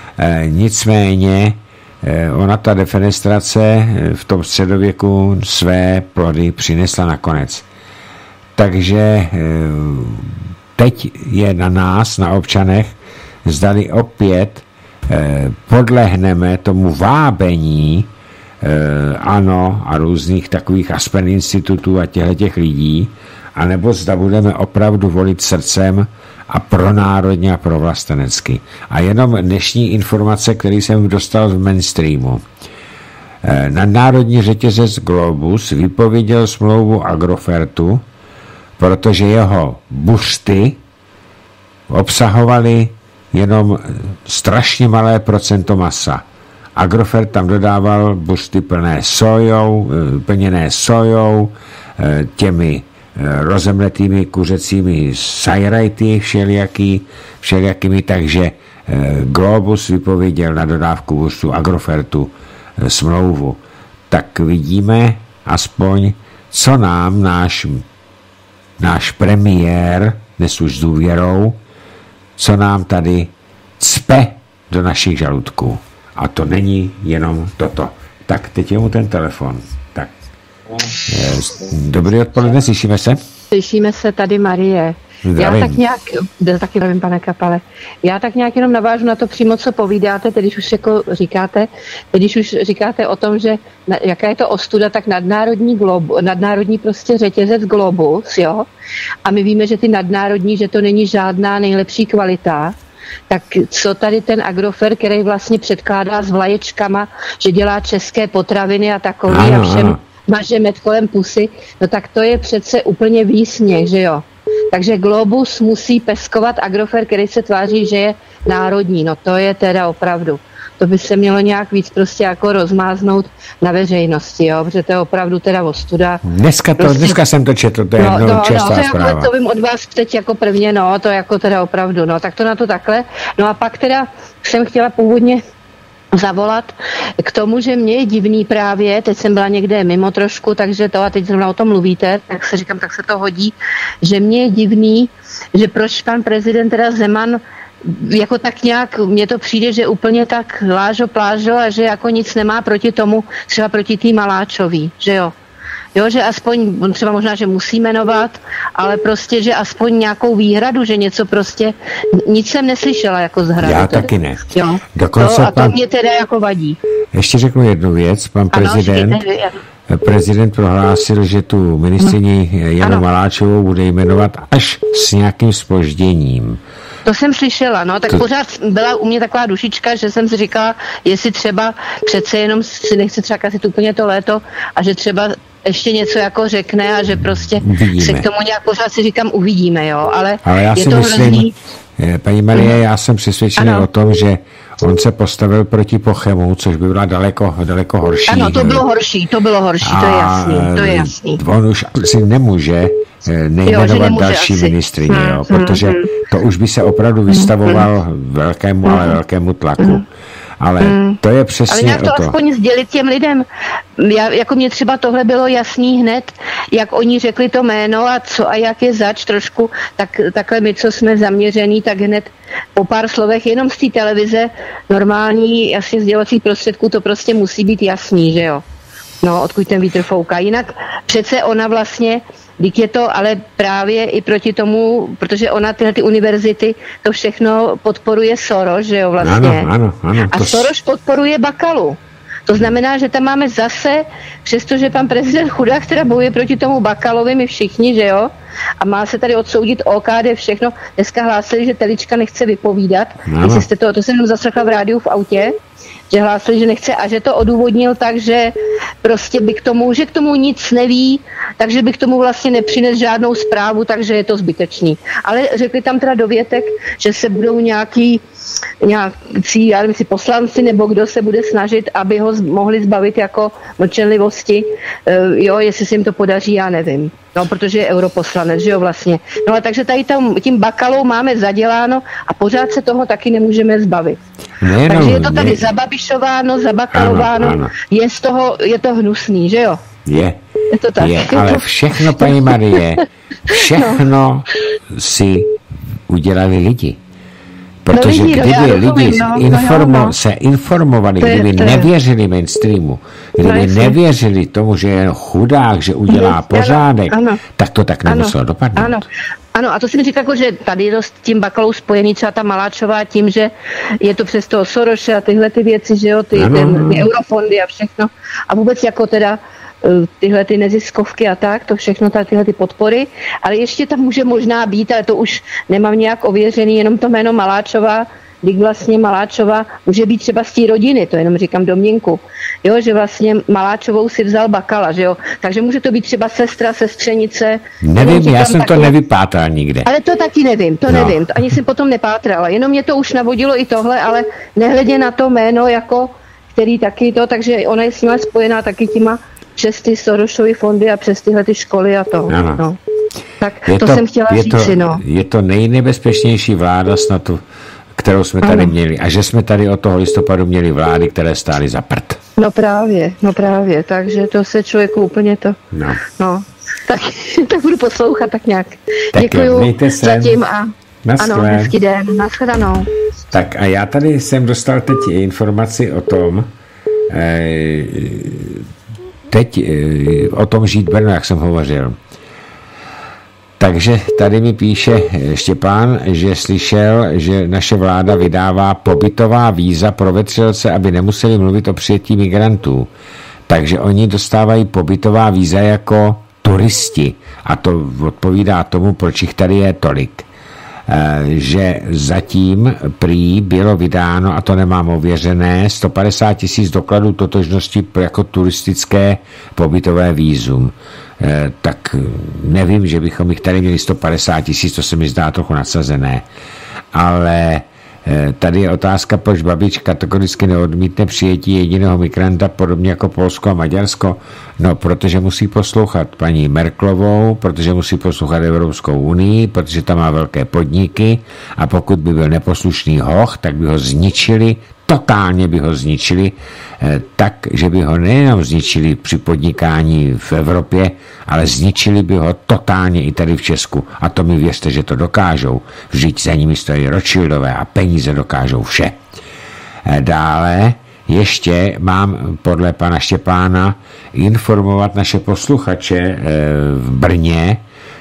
Speaker 1: Nicméně ona ta defenestrace v tom středověku své plody přinesla nakonec. Takže teď je na nás, na občanech, zdali opět podlehneme tomu vábení ANO a různých takových Aspen institutů a těchto lidí, anebo zda budeme opravdu volit srdcem a pronárodně a provlastenecky. A jenom dnešní informace, který jsem dostal v mainstreamu. Nadnárodní řetězec Globus vypověděl smlouvu Agrofertu, protože jeho buřty obsahovaly jenom strašně malé procento masa. Agrofert tam dodával buřty plné sojou, plněné sojou, těmi rozemletými kuřecími sajrajty všelijaký, všelijakými, takže Globus vypověděl na dodávku buřtu Agrofertu smlouvu. Tak vidíme aspoň, co nám náš, náš premiér, dnes už s důvěrou, co nám tady cpe do našich žaludků. A to není jenom toto. Tak, teď je mu ten telefon. Tak. Dobrý odpoledne, slyšíme se?
Speaker 4: Slyšíme se, tady Marie.
Speaker 1: Zdravím.
Speaker 4: Já tak nějak, taky zdravím, pane Kapale, já tak nějak jenom navážu na to přímo, co povídáte, tedy když už jako říkáte, když už říkáte o tom, že na, jaká je to ostuda, tak nadnárodní, globu, nadnárodní prostě řetězec Globus, jo, a my víme, že ty nadnárodní, že to není žádná nejlepší kvalita, tak co tady ten Agrofert, který vlastně předkládá s vlaječkama, že dělá české potraviny a takový ano, a všem ano. maže med kolem pusy, no tak to je přece úplně výsměch, že jo. Takže Globus musí peskovat Agrofert, který se tváří, že je národní. No to je teda opravdu. To by se mělo nějak víc prostě jako rozmáznout na veřejnosti, jo, protože to je opravdu teda ostuda.
Speaker 1: Dneska, to,
Speaker 4: prostě...
Speaker 1: dneska jsem to četl, to je
Speaker 4: no,
Speaker 1: jednou
Speaker 4: no,
Speaker 1: častá
Speaker 4: no, to
Speaker 1: zpráva.
Speaker 4: Jako, to vím od vás teď jako prvně, no, to jako teda opravdu, no, tak to na to takhle. No a pak teda jsem chtěla původně zavolat k tomu, že mě je divný právě, teď jsem byla někde mimo trošku, takže to a teď zrovna o tom mluvíte, tak se říkám, tak se to hodí, že mě je divný, že proč pan prezident teda Zeman jako tak nějak, mně to přijde, že úplně tak lážo plážo a že jako nic nemá proti tomu, třeba proti tý Maláčový, že jo. Jo, že aspoň, třeba možná, že musí jmenovat, ale prostě, že aspoň nějakou výhradu, že něco prostě, nic jsem neslyšela jako z hradu.
Speaker 1: Já
Speaker 4: tedy.
Speaker 1: taky ne.
Speaker 4: Jo.
Speaker 1: Dokonce
Speaker 4: to, a to
Speaker 1: pan...
Speaker 4: mě teda jako vadí.
Speaker 1: Ještě řeknu jednu věc, pan
Speaker 4: ano,
Speaker 1: prezident,
Speaker 4: švíte,
Speaker 1: prezident prohlásil, že tu ministryni Janu Maláčovou bude jmenovat až s nějakým zpožděním.
Speaker 4: To jsem slyšela, no, tak
Speaker 1: to...
Speaker 4: pořád byla u mě taková dušička, že jsem si říkala, jestli třeba přece jenom si nechce třeba kasit úplně to léto a že třeba ještě něco jako řekne a že prostě uvidíme. Se k tomu nějak pořád si říkám uvidíme, jo, ale,
Speaker 1: ale já
Speaker 4: je
Speaker 1: si
Speaker 4: to
Speaker 1: myslím,
Speaker 4: hrozný.
Speaker 1: Paní Marie, já jsem přesvědčený o tom, že on se postavil proti Pochemu, což by byla daleko, daleko horší.
Speaker 4: Ano, to bylo horší, to bylo horší, a to je jasný, to je jasný.
Speaker 1: On už si nemůže nejmenovat další asi. ministrině, hmm, jo, protože hmm, to už by se opravdu vystavoval hmm, velkému, ale velkému tlaku. Hmm. Ale hmm. to je přesně
Speaker 4: Ale nějak to,
Speaker 1: to
Speaker 4: aspoň sdělit těm lidem. Já, jako mě třeba tohle bylo jasný hned, jak oni řekli to jméno a co a jak je zač trošku, tak takhle my, co jsme zaměřený, tak hned po pár slovech jenom z té televize normální, jasně sdělovacích prostředků, to prostě musí být jasný, že jo. No, odkud ten vítr fouká. Jinak přece ona vlastně, dík je to, ale právě i proti tomu, protože ona tyhle ty univerzity, to všechno podporuje Soros, že jo, vlastně.
Speaker 1: Ano, ano, ano.
Speaker 4: A Soros podporuje Bakalu. To znamená, že tam máme zase, přestože pan prezident Chudák teda bojuje proti tomu Bakalovi, my všichni, že jo, a má se tady odsoudit O K D, všechno. Dneska hlásili, že Telička nechce vypovídat. Jestli jste to, to jsem jenom zaslechla v rádiu v autě, že hlásili, že nechce a že to odůvodnil tak, že prostě by k tomu, že k tomu nic neví, takže by k tomu vlastně nepřines žádnou zprávu, takže je to zbytečný. Ale řekli tam teda dovětek, že se budou nějaký nějaký, já nevím, si poslanci nebo kdo se bude snažit, aby ho mohli zbavit jako mlčenlivosti. E, jo, jestli se jim to podaří, já nevím. No, protože je europoslanec, že jo, vlastně. No a takže tady tam, tím Bakalou máme zaděláno a pořád se toho taky nemůžeme zbavit. Ne, takže je to tady ne. zababišováno, zabakalováno, ano, ano. Je z toho, je to hnusný, že jo?
Speaker 1: Je,
Speaker 4: je, to tak.
Speaker 1: je ale všechno, paní Marie, všechno no. si udělali lidi. Protože
Speaker 4: no, vidí,
Speaker 1: kdyby
Speaker 4: no,
Speaker 1: lidi
Speaker 4: no,
Speaker 1: informo-
Speaker 4: no, no.
Speaker 1: se informovali,
Speaker 4: to je,
Speaker 1: kdyby
Speaker 4: to je.
Speaker 1: nevěřili mainstreamu, kdyby no, nevěřili tomu, že je chudák, že udělá no, pořádek, ano, tak to tak nemuselo ano, dopadnout.
Speaker 4: Ano. Ano, a to si mi říká, jako, že tady je s tím Bakalou spojený třeba ta Maláčová tím, že je to přes toho Soroše a tyhle ty věci, že jo, ty, ten, ty eurofondy a všechno. A vůbec jako teda tyhle ty neziskovky a tak, to všechno, tyhle ty podpory, ale ještě tam může možná být, ale to už nemám nějak ověřený, jenom to jméno Maláčová, když vlastně Maláčova může být třeba z té rodiny, to jenom říkám domněnku, jo, že vlastně Maláčovou si vzal Bakala, že jo, takže může to být třeba sestra, sestřenice.
Speaker 1: Nevím, já jsem taky, to nevypátral nikde.
Speaker 4: Ale to taky nevím, to no. nevím, to ani jsem potom nepátrala, jenom mě to už navodilo i tohle, ale nehledě na to jméno, jako, který taky to, takže ona je s nima spojená taky těma přes ty Sorosovy fondy a přes tyhle ty školy a to. Ano. No. Tak to, to jsem chtěla
Speaker 1: je
Speaker 4: říct,
Speaker 1: to,
Speaker 4: no.
Speaker 1: Je to nejnebezpečnější vláda snad tu, kterou jsme tady ano. měli. A že jsme tady od toho listopadu měli vlády, které stály za prd.
Speaker 4: No právě, no právě. Takže to se člověku úplně to...
Speaker 1: No.
Speaker 4: no. Tak, tak budu poslouchat tak nějak.
Speaker 1: Tak
Speaker 4: děkuju zatím a ano, hezký den. Nashledanou.
Speaker 1: Tak a já tady jsem dostal teď informaci o tom, eh, teď eh, o tom žít Brno, jak jsem hovořil. Takže tady mi píše Štěpán, že slyšel, že naše vláda vydává pobytová víza pro vetřelce, aby nemuseli mluvit o přijetí migrantů. Takže oni dostávají pobytová víza jako turisti. A to odpovídá tomu, proč jich tady je tolik. Že zatím prý bylo vydáno, a to nemám ověřené, sto padesát tisíc dokladů totožnosti jako turistické pobytové vízum. Tak nevím, že bychom jich tady měli sto padesát tisíc, to se mi zdá trochu nadsazené. Ale tady je otázka, proč Babiš kategoricky neodmítne přijetí jediného migranta, podobně jako Polsko a Maďarsko. No, protože musí poslouchat paní Merklovou, protože musí poslouchat Evropskou unii, protože tam má velké podniky a pokud by byl neposlušný hoch, tak by ho zničili, totálně by ho zničili, tak, že by ho nejenom zničili při podnikání v Evropě, ale zničili by ho totálně i tady v Česku. A to mi věřte, že to dokážou. Vždyť za nimi stojí Rothschildové a peníze dokážou vše. Dále ještě mám podle pana Štěpána informovat naše posluchače v Brně,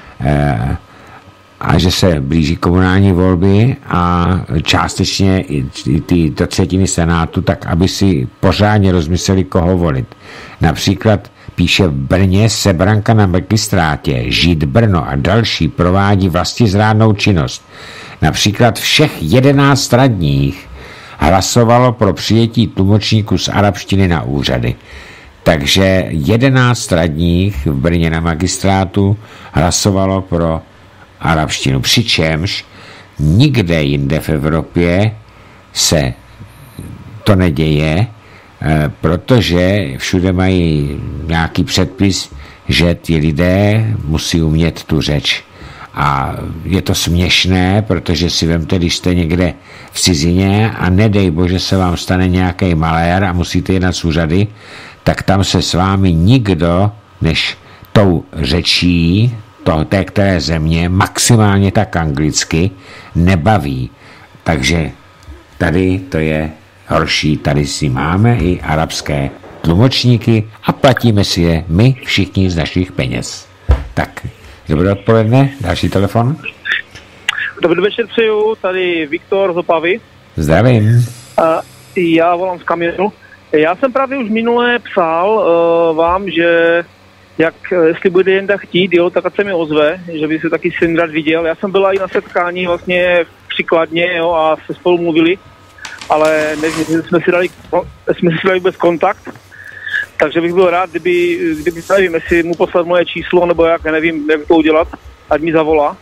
Speaker 1: a že se blíží komunální volby a částečně i ty do třetiny senátu, tak aby si pořádně rozmysleli, koho volit. Například píše v Brně sebranka na magistrátě, Žít Brno a další provádí vlastizrádnou činnost. Například všech jedenáct radních hlasovalo pro přijetí tlumočníků z arabštiny na úřady. Takže jedenáct radních v Brně na magistrátu hlasovalo pro arabštinu. Přičemž nikde jinde v Evropě se to neděje, protože všude mají nějaký předpis, že ty lidé musí umět tu řeč. A je to směšné, protože si vemte, když jste někde v cizině a nedej bože se vám stane nějaký malér a musíte jednat z úřady, tak tam se s vámi nikdo než tou řečí to, té které země, maximálně tak anglicky, nebaví. Takže tady to je horší. Tady si máme i arabské tlumočníky a platíme si je my všichni z našich peněz. Tak, dobré odpoledne, další telefon.
Speaker 5: Dobrý večer přeju, tady Viktor z Opavy.
Speaker 1: Zdravím.
Speaker 5: A já volám z Kamienu. Já jsem právě už minule psal uh, vám, že jak, jestli bude jen tak chtít, jo, tak se mi ozve, že by se taky syn rád viděl. Já jsem byla i na setkání vlastně příkladně, jo, a se spolu mluvili, ale nevím, jsme si dali, jsme si dali vůbec kontakt, takže bych byl rád, kdyby, kdyby nevím, jestli mu poslat moje číslo, nebo jak, nevím, jak to udělat, ať mi zavolá.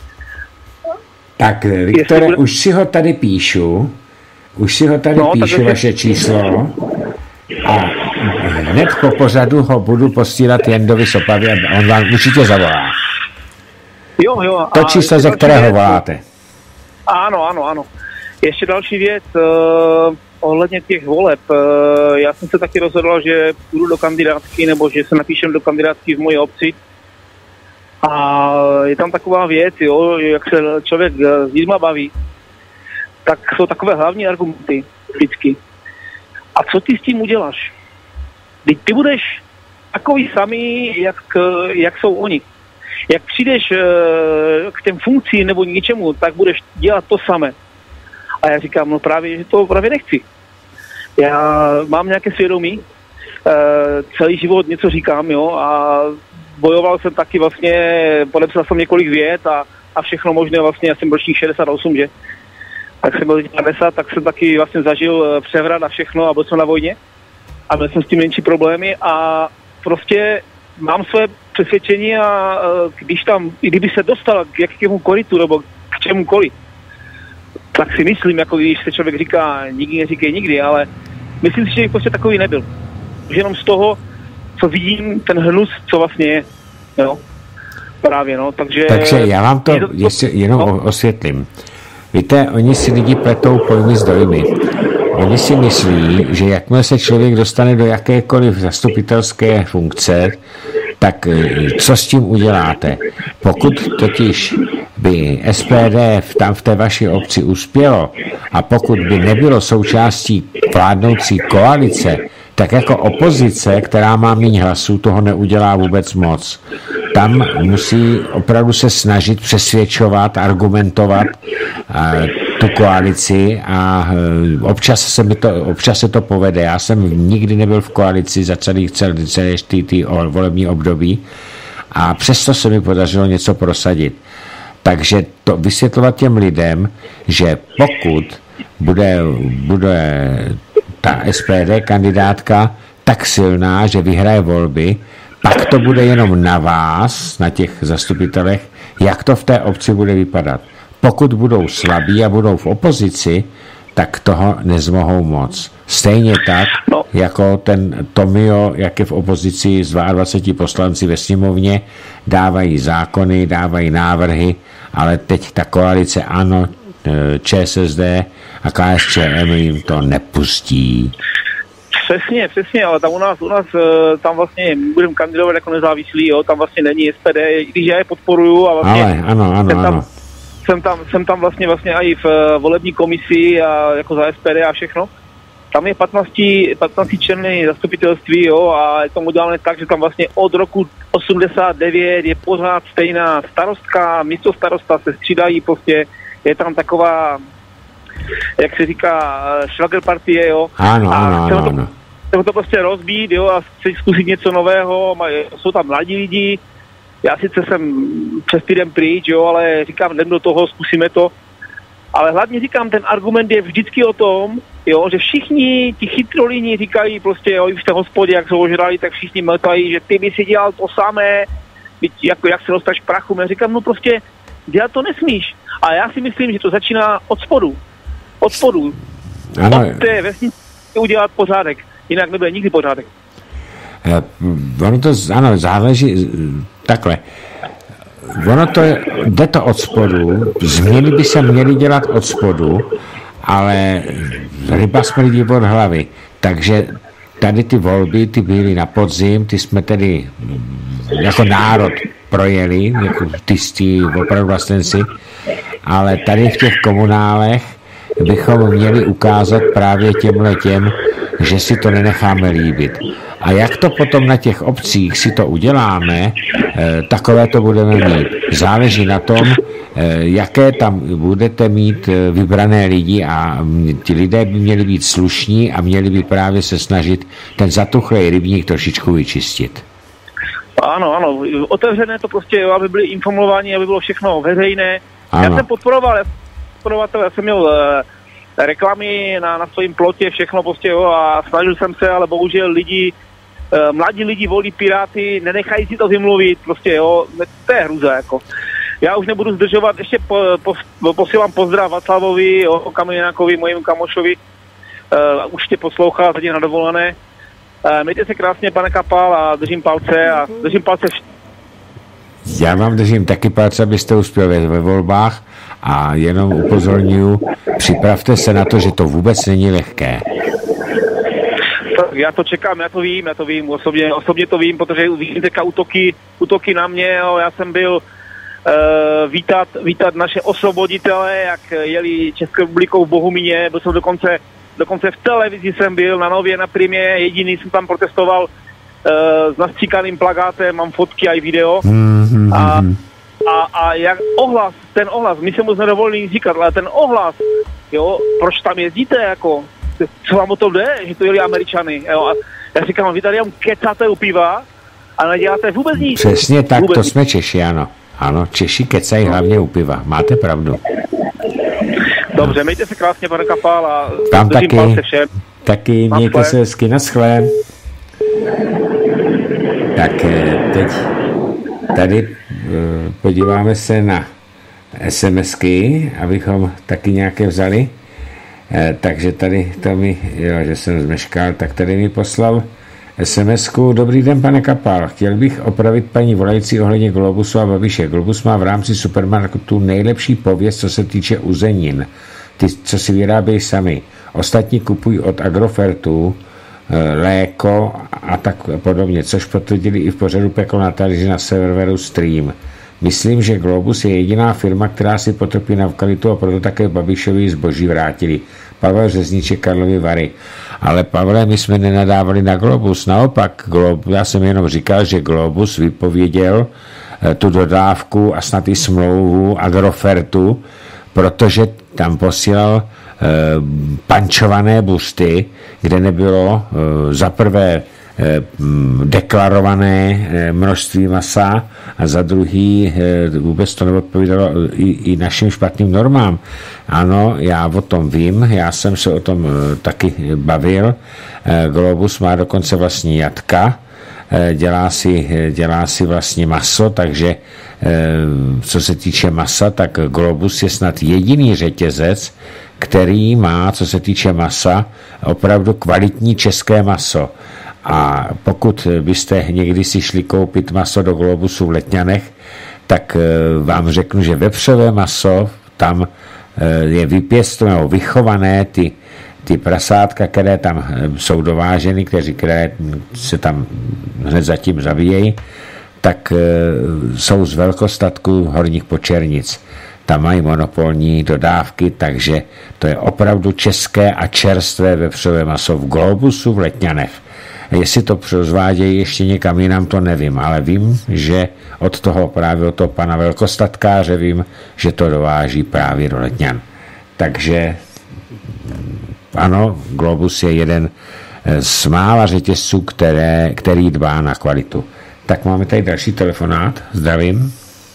Speaker 1: Tak, Viktore, bude... už si ho tady píšu, už si ho tady no, píšu, vaše číslo, a hned po pořadu ho budu posílat Jendovi z Opavy a on vám určitě zavolá.
Speaker 5: Jo, jo.
Speaker 1: To číslo, ze kterého věc, voláte.
Speaker 5: Ano, ano, ano. Ještě další věc, uh, ohledně těch voleb. Uh, já jsem se taky rozhodl, že půjdu do kandidátky, nebo že se napíšem do kandidátky v mojí obci. A je tam taková věc, jo, jak se člověk s lidmi baví, tak jsou takové hlavní argumenty vždycky. A co ty s tím uděláš? Teď ty budeš takový samý, jak, jak jsou oni. Jak přijdeš k těm funkcím nebo ničemu, tak budeš dělat to samé. A já říkám, no právě, že to právě nechci. Já mám nějaké svědomí, celý život něco říkám, jo, a bojoval jsem taky vlastně, podepsal jsem několik vět a, a všechno možné vlastně, já jsem ročník šedesát osm, že? tak jsem byl padesát, tak jsem taky vlastně zažil převrat a všechno a byl jsem na vojně a byl jsem s tím menší problémy a prostě mám své přesvědčení a když tam, kdyby se dostal k jakému koritu nebo k čemukoliv, tak si myslím, jako když se člověk říká, nikdy neříkej nikdy, ale myslím si, že prostě takový nebyl. Už jenom z toho, co vidím, ten hnus, co vlastně je, jo, právě, no, takže...
Speaker 1: Takže já vám to, to ještě jenom no. osvětlím. Víte, oni si lidi pletou pojmy s dojmy. Oni si myslí, že jakmile se člověk dostane do jakékoliv zastupitelské funkce, tak co s tím uděláte? Pokud totiž by S P D tam v té vaší obci uspělo a pokud by nebylo součástí vládnoucí koalice, tak jako opozice, která má méně hlasů, toho neudělá vůbec moc. Tam musí opravdu se snažit přesvědčovat, argumentovat tu koalici a občas se, mi to, občas se to povede. Já jsem nikdy nebyl v koalici za celý, celý, celé ty, ty volební období a přesto se mi podařilo něco prosadit. Takže to vysvětlovat těm lidem, že pokud bude, bude ta S P D kandidátka tak silná, že vyhraje volby, pak to bude jenom na vás, na těch zastupitelech, jak to v té obci bude vypadat. Pokud budou slabí a budou v opozici, tak toho nezmohou moc. Stejně tak, no. jako ten Tomio, jak je v opozici s dvaceti dvěma poslanci ve sněmovně, dávají zákony, dávají návrhy, ale teď ta koalice ANO, ČSSD a K S Č M jim to nepustí.
Speaker 5: Přesně, přesně, ale tam u nás, u nás tam vlastně budeme kandidovat jako nezávislí, jo, tam vlastně není S P D, i když já je podporuju a vlastně
Speaker 1: ale, ano, ano,
Speaker 5: jsem, tam,
Speaker 1: ano.
Speaker 5: Jsem, tam, jsem tam vlastně vlastně i v volební komisi a jako za S P D a všechno. Tam je patnáct členné zastupitelství, jo, a je to udělané tak, že tam vlastně od roku osmdesát devět je pořád stejná starostka, místo starosta se střídají, prostě je tam taková, jak se říká, švagr partie, jo.
Speaker 1: Ano, ano, ano, to, ano.
Speaker 5: Chceme to prostě rozbít, jo, a chci zkusit něco nového, jsou tam mladí lidi, já sice jsem přes týden pryč, jo, ale říkám, jdem do toho, zkusíme to. Ale hlavně říkám, ten argument je vždycky o tom, jo, že všichni ti chytrolíni říkají prostě, jo, už v té hospodě, jak se ožrali, tak všichni mltají, že ty by si dělal to samé, jako jak se dostaneš prachu. Já říkám, no prostě dělat to nesmíš. A já si myslím, že to začíná od spodu. Od spodu.
Speaker 1: Ano.
Speaker 5: Od té vesnice udělat pořádek. Jinak nebude nikdy pořádek.
Speaker 1: Ono to, ano, záleží takhle. Ono to je, jde to od spodu, změny by se měly dělat od spodu, ale ryba smrdí od hlavy. Takže tady ty volby, ty byly na podzim, ty jsme tedy jako národ projeli, jako ty stí opravdu vlastenci, ale tady v těch komunálech bychom měli ukázat právě těmhle těm, že si to nenecháme líbit. A jak to potom na těch obcích si to uděláme, takové to budeme mít. Záleží na tom, jaké tam budete mít vybrané lidi a ti lidé by měli být slušní a měli by právě se snažit ten zatuchlej rybník trošičku vyčistit.
Speaker 5: Ano, ano, otevřené to prostě, jo, aby byli informováni, aby bylo všechno veřejné. Ano. Já jsem podporoval, já jsem podporovatel, já jsem měl uh, reklamy na, na svém plotě, všechno prostě, jo, a snažil jsem se, ale bohužel lidi, uh, mladí lidi volí Piráty, nenechají si to vymluvit, prostě, jo, to je hruza, jako. Já už nebudu zdržovat, ještě po, po, posílám pozdrav Václavovi, jo, Kamienákovi, mojemu kamošovi, uh, už tě poslouchá, teď na dovolené. Uh, mějte se krásně, pane Kapal, a držím palce a držím palce vš-
Speaker 1: Já vám držím taky palce, abyste uspěli ve volbách a jenom upozorňuji, připravte se na to, že to vůbec není lehké.
Speaker 5: Já to čekám, já to vím, já to vím, osobně, osobně to vím, protože vidím teďka útoky, útoky na mě, jo, já jsem byl uh, vítat, vítat naše osvoboditele, jak jeli Českou republikou v Bohumíně, byl jsem dokonce Dokonce v televizi jsem byl, na Nově, na Primě, jediný jsem tam protestoval uh, s nastříkaným plagátem, mám fotky a i video. Mm-hmm. A, a, a jak ohlas, ten ohlas, my se moc nedovolili říkat, ale ten ohlas, jo, proč tam jezdíte, jako, co vám o to jde, že to jeli Američany, jo, a já říkám, vy tady jen kecáte u piva a neděláte vůbec nic.
Speaker 1: Přesně tak,
Speaker 5: vůbec
Speaker 1: to
Speaker 5: nic.
Speaker 1: Jsme Češi, ano. Ano, Češi kecají hlavně u piva, máte pravdu.
Speaker 5: Dobře, mějte se krásně, pane Kapal, a
Speaker 1: tam
Speaker 5: držím
Speaker 1: taky,
Speaker 5: palce všem.
Speaker 1: taky mějte se hezky, naschle. Tak teď tady podíváme se na SMSky, abychom taky nějaké vzali. Takže tady to mi, jo, že jsem zmeškal, tak tady mi poslal SMSku. Dobrý den, pane Kapal. Chtěl bych opravit paní volající ohledně Globusu a Babiše. Globus má v rámci supermarketu nejlepší pověst, co se týče uzenin. Ty, co si vyrábějí sami. Ostatní kupují od Agrofertu, Léko a tak podobně, což potvrdili i v pořadu Peklo na talíři na serveru Stream. Myslím, že Globus je jediná firma, která si potrpí na kvalitu, a proto také Babišovi zboží vrátili. Pavel Řezníček, Karlovy Vary. Ale Pavle, my jsme nenadávali na Globus. Naopak, Globus, já jsem jenom říkal, že Globus vypověděl eh, tu dodávku a snad i smlouvu Agrofertu, protože tam posílal eh, pančované busty, kde nebylo eh, za prvé deklarované množství masa a za druhý vůbec to neodpovídalo i, i našim špatným normám. Ano, já o tom vím, já jsem se o tom taky bavil. Globus má dokonce vlastní jatka, dělá si, dělá si vlastně maso, takže co se týče masa, tak Globus je snad jediný řetězec, který má, co se týče masa, opravdu kvalitní české maso. A pokud byste někdy si šli koupit maso do Globusu v Letňanech, tak vám řeknu, že vepřové maso, tam je vypěstované, vychované ty, ty prasátka, které tam jsou dováženy, kteří, které se tam hned zatím zabíjejí, tak jsou z velkostatku Horních Počernic. Tam mají monopolní dodávky, takže to je opravdu české a čerstvé vepřové maso v Globusu v Letňanech. Jestli to rozvádějí ještě někam jinam, to nevím, ale vím, že od toho právě od toho pana velkostatkáře vím, že to dováží právě do Letňan. Takže ano, Globus je jeden z mála řetězců, které, který dbá na kvalitu. Tak máme tady další telefonát. Zdravím.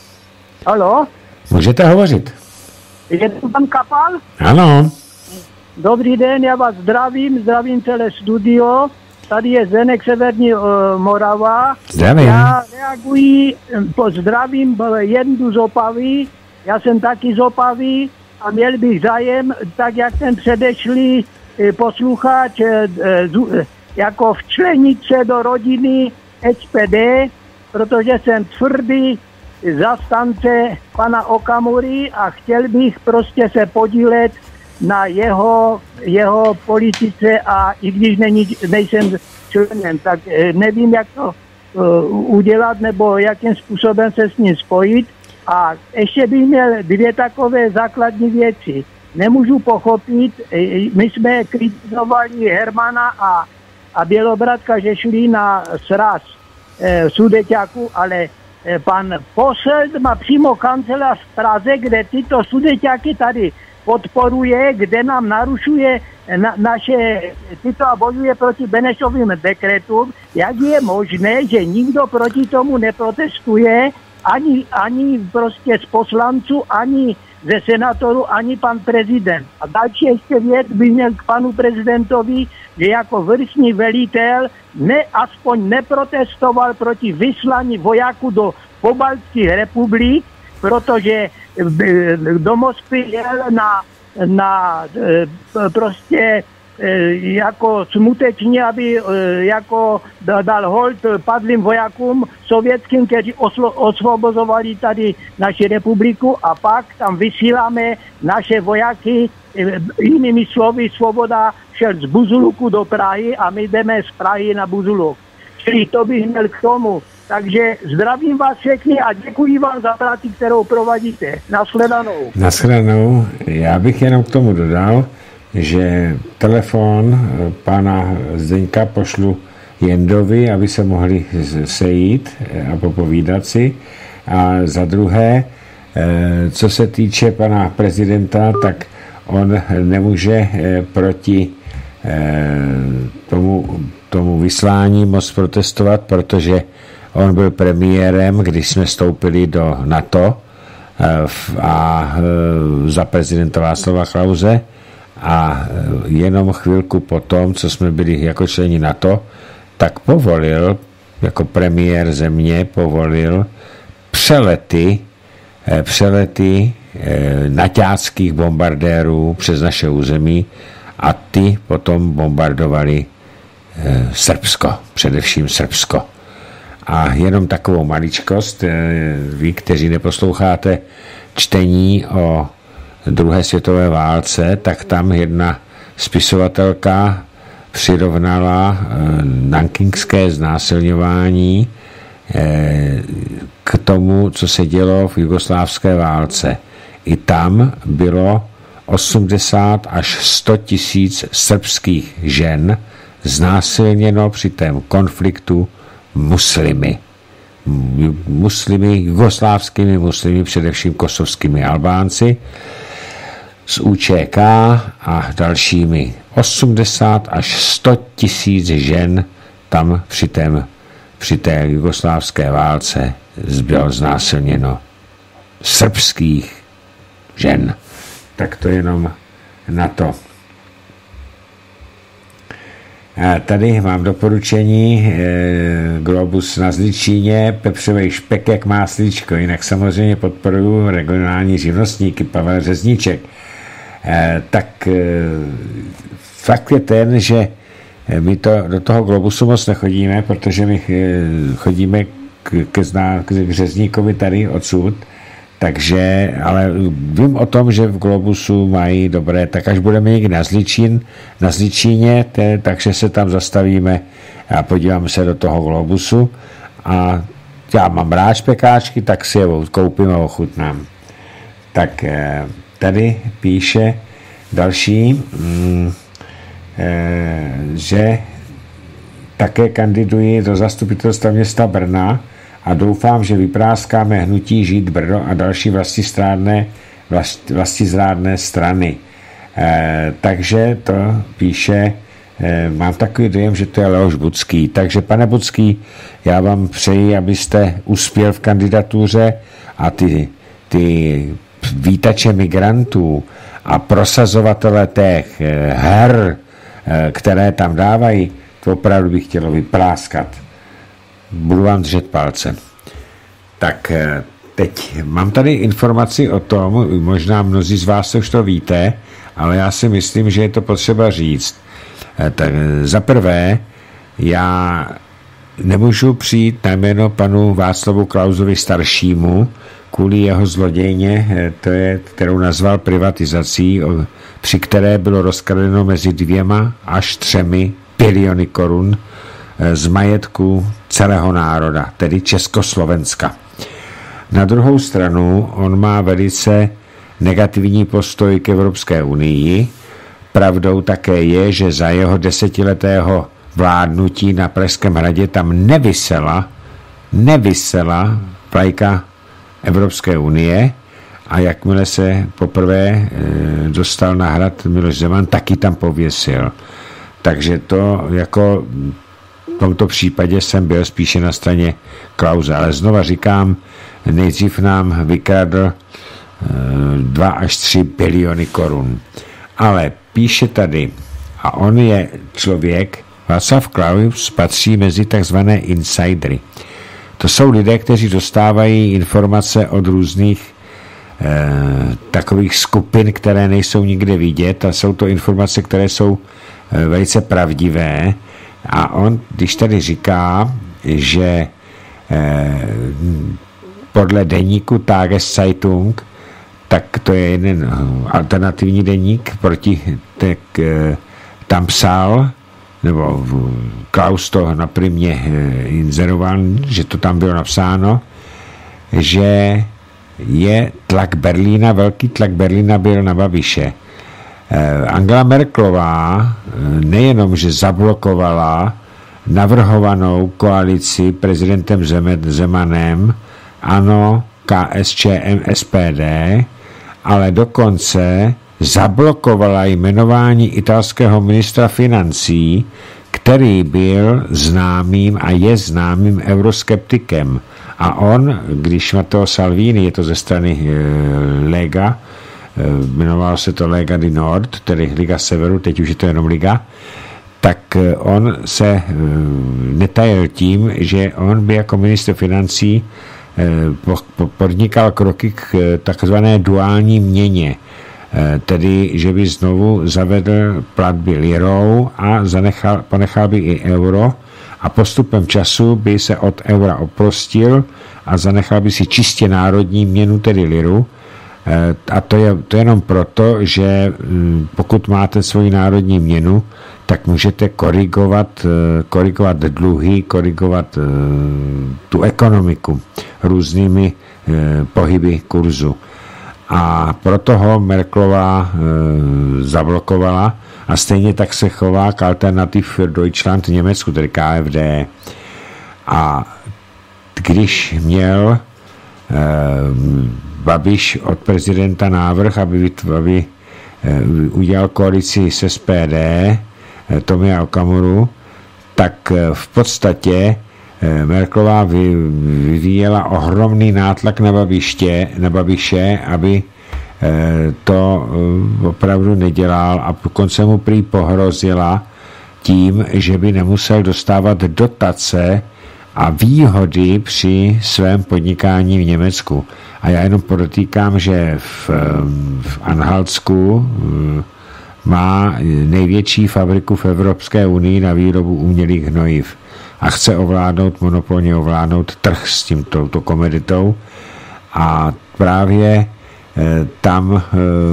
Speaker 6: Haló?
Speaker 1: Můžete hovořit.
Speaker 6: Je to pan Kapal?
Speaker 1: Ano.
Speaker 6: Dobrý den, já vás zdravím, zdravím celé studio. Tady je Zenek, Severní uh, Morava.
Speaker 1: Zdravím.
Speaker 6: Já reaguji, pozdravím Jendu z Opavy. Já jsem taky z Opavy a měl bych zájem, tak jak ten předešlý eh, posluchač, eh, eh, jako včlenit se do rodiny S P D, protože jsem tvrdý zastánce pana Okamury a chtěl bych prostě se podílet na jeho, jeho politice, a i když není, nejsem členem, tak nevím, jak to uh, udělat nebo jakým způsobem se s ním spojit. A ještě bych měl dvě takové základní věci. Nemůžu pochopit, my jsme kritizovali Hermana a, a Bělobratka, že šli na sraz eh, Sudeťáku, ale eh, pan Posselt má přímo kancelář v Praze, kde tyto Sudeťáky tady podporuje, kde nám narušuje na, naše tyto a bojuje proti Benešovým dekretům. Jak je možné, že nikdo proti tomu neprotestuje, ani, ani prostě z poslanců, ani ze senátorů, ani pan prezident. A další ještě věc by měl k panu prezidentovi, že jako vrchní velitel ne, aspoň neprotestoval proti vyslání vojáků do pobaltských republik, protože do Moskvy jel na, na prostě jako smutečně, aby jako dal hold padlým vojákům sovětským, kteří oslo, osvobozovali tady naši republiku, a pak tam vysíláme naše vojáky, jinými slovy Svoboda šel z Buzuluku do Prahy a my jdeme z Prahy na Buzuluk. Čili to bych měl k tomu. Takže zdravím vás všechny a děkuji vám za práci, kterou provádíte. Nashledanou.
Speaker 1: Nashledanou. Já bych jenom k tomu dodal, že telefon pana Zdeňka pošlu Jendovi, aby se mohli sejít a popovídat si. A za druhé, co se týče pana prezidenta, tak on nemůže proti tomu, tomu vyslání moc protestovat, protože on byl premiérem, když jsme vstoupili do NATO, a za prezidenta Václava Klause a jenom chvilku potom, co jsme byli jako členi NATO, tak povolil, jako premiér země, povolil přelety, přelety naťáckých bombardérů přes naše území a ty potom bombardovali Srbsko, především Srbsko. A jenom takovou maličkost, vy, kteří neposloucháte čtení o druhé světové válce, tak tam jedna spisovatelka přirovnala nankingské znásilňování k tomu, co se dělo v jugoslávské válce. I tam bylo osmdesát až sto tisíc srbských žen znásilněno při tém konfliktu muslimy. Muslimy, jugoslávskými muslimy, především kosovskými Albánci z U Č K a dalšími. osmdesát až sto tisíc žen tam při, tém, při té jugoslávské válce bylo znásilněno. Srbských žen. Tak to jenom na to. A tady mám doporučení e, Globus na Zličíně, pepřovej špek jak máslíčko, jinak samozřejmě podporuju regionální živnostníky, Pavel Řezníček. E, tak e, fakt je ten, že my to, do toho Globusu moc nechodíme, protože my e, chodíme k, k, zná, k Řezníkovi tady odsud, takže, ale vím o tom, že v Globusu mají dobré, tak až budeme někdy na Zličín, na Zličíně, te, takže se tam zastavíme a podíváme se do toho Globusu a já mám rád špekáčky, tak si je koupím a ochutnám. Tak tady píše další, mm, e, že také kandiduji do zastupitelstva města Brna a doufám, že vypráskáme hnutí Žít Brno a další vlastizrádné, vlast, vlastizrádné strany. E, takže to píše, e, mám takový dojem, že to je Leoš Budský. Takže pane Budský, já vám přeji, abyste uspěl v kandidatuře a ty, ty vítače migrantů a prosazovatele těch her, které tam dávají, to opravdu bych chtělo vypráskat. Budu vám držet palce. Tak teď mám tady informaci o tom, možná mnozí z vás už to víte, ale já si myslím, že je to potřeba říct. Tak za prvé, já nemůžu přijít na jméno panu Václavu Klausovi staršímu kvůli jeho zlodějně, to je, kterou nazval privatizací, při které bylo rozkradeno mezi dvěma až třemi biliony korun z majetku celého národa, tedy Československa. Na druhou stranu on má velice negativní postoj k Evropské unii. Pravdou také je, že za jeho desetiletého vládnutí na Pražském hradě tam nevysela, nevysela vlajka Evropské unie a jakmile se poprvé e, dostal na hrad Miloš Zeman, taky tam pověsil. Takže to jako v tomto případě jsem byl spíše na straně Klause, ale znova říkám, nejdřív nám vykradl e, dva až tři biliony korun. Ale píše tady, a on je člověk, Václav Klaus patří mezi takzvané insidery. To jsou lidé, kteří dostávají informace od různých eh, takových skupin, které nejsou nikde vidět a jsou to informace, které jsou eh, velice pravdivé a on, když tady říká, že eh, podle deníku Tageszeitung, tak to je jeden alternativní deník, proti tak, eh, tam psal, nebo Klaus to na Primě inzeroval, že to tam bylo napsáno, že je tlak Berlína, velký tlak Berlína byl na Babiše. Angela Merkelová nejenom, že zablokovala navrhovanou koalici prezidentem Zemanem, ANO, K S Č M, S P D, ale dokonce zablokovala jmenování italského ministra financí, který byl známým a je známým euroskeptikem. A on, když Matteo Salvini, je to ze strany e, Lega, e, jmenovalo se to Lega di Nord, tedy Liga Severu, teď už je to jenom Liga, tak on se e, netajil tím, že on by jako ministr financí e, po, po, podnikal kroky k takzvané duální měně, e, tedy že by znovu zavedl platby lirou a zanechal, ponechal by i euro, a postupem času by se od eura oprostil a zanechal by si čistě národní měnu, tedy liru. A to je to jenom proto, že pokud máte svoji národní měnu, tak můžete korigovat, korigovat dluhy, korigovat tu ekonomiku různými pohyby kurzu. A proto ho Merkelová zablokovala. A stejně tak se chová k Alternative für Deutschland v Německu, tedy K F D. A když měl eh, Babiš od prezidenta návrh, aby, aby eh, udělal koalici s S P D, eh, Tomia Okamuru, tak eh, v podstatě eh, Merkelová vy, vyvíjela ohromný nátlak na, Babiště, na Babiše, aby to opravdu nedělal a dokonce mu prý pohrozila tím, že by nemusel dostávat dotace a výhody při svém podnikání v Německu. A já jenom podotýkám, že v, v Anhaltsku má největší fabriku v Evropské unii na výrobu umělých hnojiv a chce ovládnout, monopolně ovládnout trh s tímto komoditou a právě tam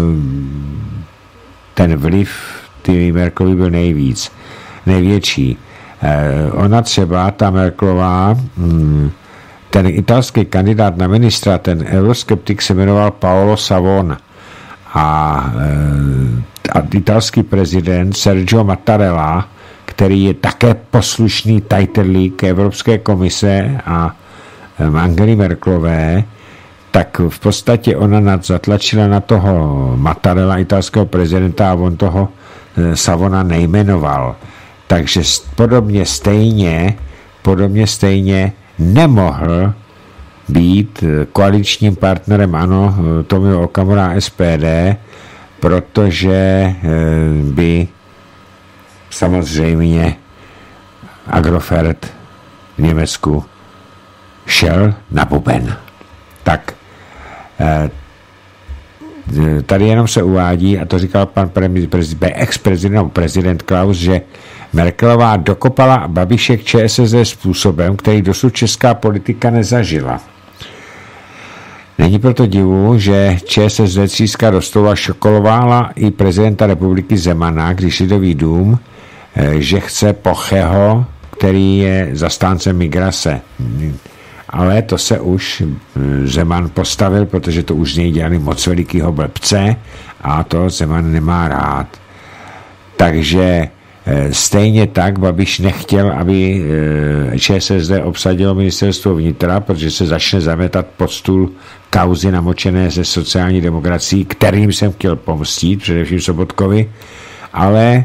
Speaker 1: ten vliv ty Merkelovy byl nejvíc, největší. Ona třeba, ta Merkelová, ten italský kandidát na ministra, ten euroskeptik se jmenoval Paolo Savona a, a italský prezident Sergio Mattarella, který je také poslušný tajterlík Evropské komise a Angely Merkelové, tak v podstatě ona zatlačila na toho Mattarella, italského prezidenta, a on toho Savona nejmenoval. Takže podobně stejně, podobně stejně nemohl být koaličním partnerem, ano, Tomio Okamura S P D, protože by samozřejmě Agrofert v Německu šel na buben. Tak tady jenom se uvádí, a to říkal pan ex-prezident, prezident Klaus, že Merkelová dokopala Babiše k ČSSD způsobem, který dosud česká politika nezažila. Není proto divu, že ČSSD tříska do stolu šokolovala i prezidenta republiky Zemana, když Lidový dům, že chce Pocheho, který je zastáncem migrace. Ale to se už Zeman postavil, protože to už z něj dělali moc velikýho blbce a to Zeman nemá rád. Takže stejně tak Babiš nechtěl, aby ČSSD obsadilo ministerstvo vnitra, protože se začne zametat pod stůl kauzy namočené ze sociální demokracií, kterým jsem chtěl pomstít, především Sobotkovi, ale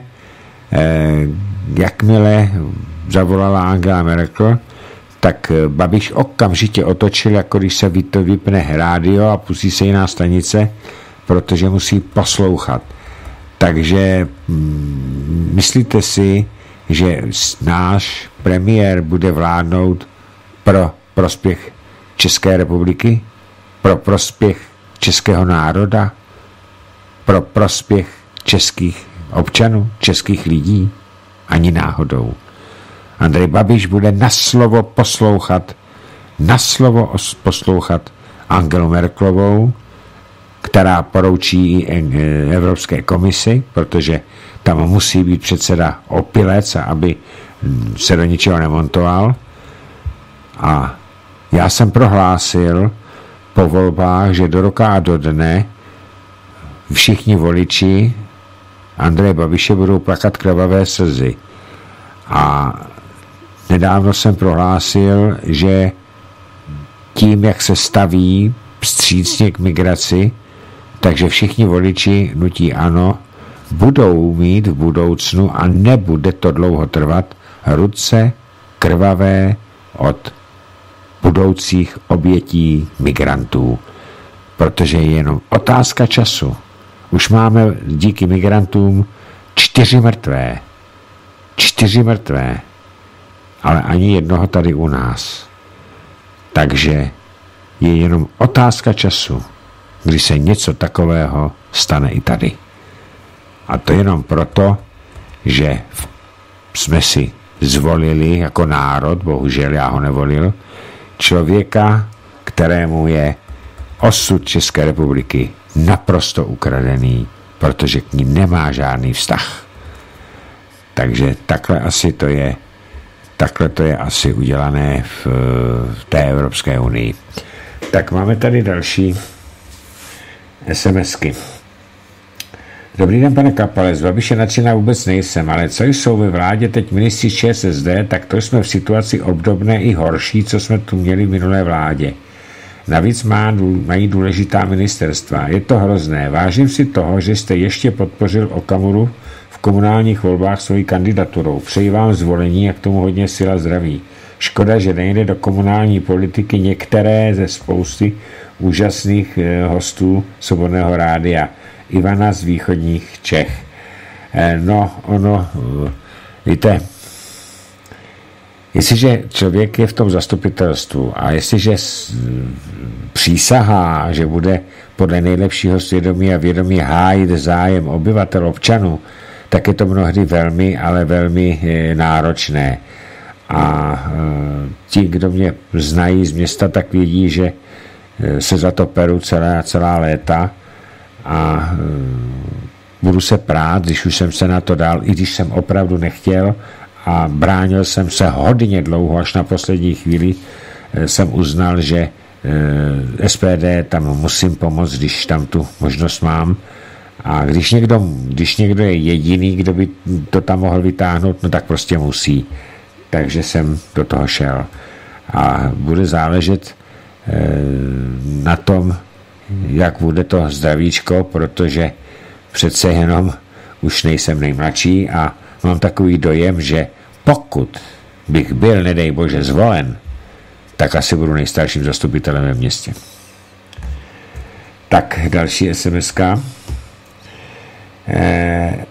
Speaker 1: jakmile zavolala Angela Merkel, tak Babiš okamžitě otočil, jako když se vypne rádio a pustí se jiná stanice, protože musí poslouchat. Takže myslíte si, že náš premiér bude vládnout pro prospěch České republiky? Pro prospěch českého národa? Pro prospěch českých občanů, českých lidí? Ani náhodou. Andrej Babiš bude na slovo poslouchat, na slovo poslouchat Angelu Merkelovou, která poroučí i Evropské komisi, protože tam musí být předseda opilec, aby se do ničeho nemontoval. A já jsem prohlásil po volbách, že do roka a do dne všichni voliči Andreje Babiše budou plakat krvavé slzy. A nedávno jsem prohlásil, že tím, jak se staví vstřícně k migraci, takže všichni voliči hnutí ANO budou mít v budoucnu, a nebude to dlouho trvat, ruce krvavé od budoucích obětí migrantů, protože je jenom otázka času. Už máme díky migrantům čtyři mrtvé. Čtyři mrtvé. Ale ani jednoho tady u nás. Takže je jenom otázka času, kdy se něco takového stane i tady. A to jenom proto, že jsme si zvolili jako národ, bohužel já ho nevolil, člověka, kterému je osud České republiky naprosto ukradený, protože k ní nemá žádný vztah. Takže takhle asi to je, takhle to je asi udělané v, v té Evropské unii. Tak máme tady další SMSky. Dobrý den, pane Kapale, z Babiše nadšená vůbec nejsem, ale co jsou ve vládě teď ministři ČSSD, tak to jsme v situaci obdobné i horší, co jsme tu měli v minulé vládě. Navíc má, mají důležitá ministerstva. Je to hrozné. Vážím si toho, že jste ještě podpořil Okamuru v komunálních volbách svojí kandidaturou. Přeji vám zvolení a k tomu hodně sil a zdraví. Škoda, že nejde do komunální politiky některé ze spousty úžasných hostů Svobodného rádia. Ivana z východních Čech. No, ono, víte, jestliže člověk je v tom zastupitelstvu a jestliže přísahá, že bude podle nejlepšího svědomí a vědomí hájit zájem obyvatel, občanů, tak je to mnohdy velmi, ale velmi náročné. A ti, kdo mě znají z města, tak vědí, že se za to peru celá, celá léta a budu se prát, když už jsem se na to dal, i když jsem opravdu nechtěl a bránil jsem se hodně dlouho, až na poslední chvíli jsem uznal, že S P D tam musím pomoct, když tam tu možnost mám. A když někdo, když někdo je jediný, kdo by to tam mohl vytáhnout, no tak prostě musí. Takže jsem do toho šel. A bude záležet na tom, jak bude to zdravíčko, protože přece jenom už nejsem nejmladší a mám takový dojem, že pokud bych byl, nedej bože, zvolen, tak asi budu nejstarším zastupitelem ve městě. Tak, další SMSka. Eh,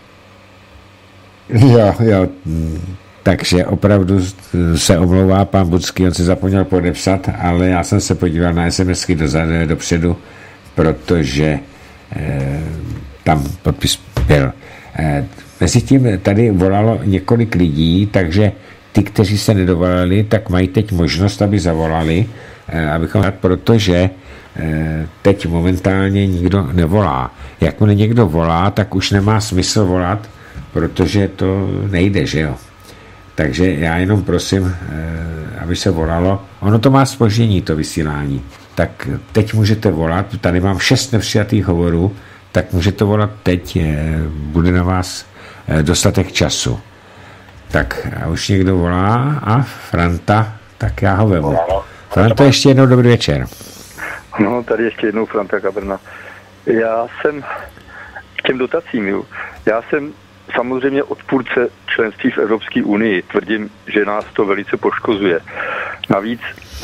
Speaker 1: jo, jo, takže opravdu se omlouvá pan Budský, on se zapomněl podepsat, ale já jsem se podíval na SMSky dozadu, dopředu, protože eh, tam podpis byl. Eh, Mezitím tady volalo několik lidí, takže ty, kteří se nedovolali, tak mají teď možnost, aby zavolali, eh, abychom, protože eh, teď momentálně nikdo nevolá. Jakmile někdo volá, tak už nemá smysl volat, protože to nejde, že jo. Takže já jenom prosím, eh, aby se volalo. Ono to má zpoždění, to vysílání. Tak teď můžete volat, tady mám šest nepřijatých hovorů, tak můžete volat teď, eh, bude na vás eh, dostatek času. Tak a už někdo volá a Franta, tak já ho vemu. Franta, ještě jednou dobrý večer.
Speaker 3: No, tady ještě jednou Franta Kabrna. Já jsem k těm dotacím, jo. Já jsem samozřejmě odpůrce členství v Evropské unii. Tvrdím, že nás to velice poškozuje. Navíc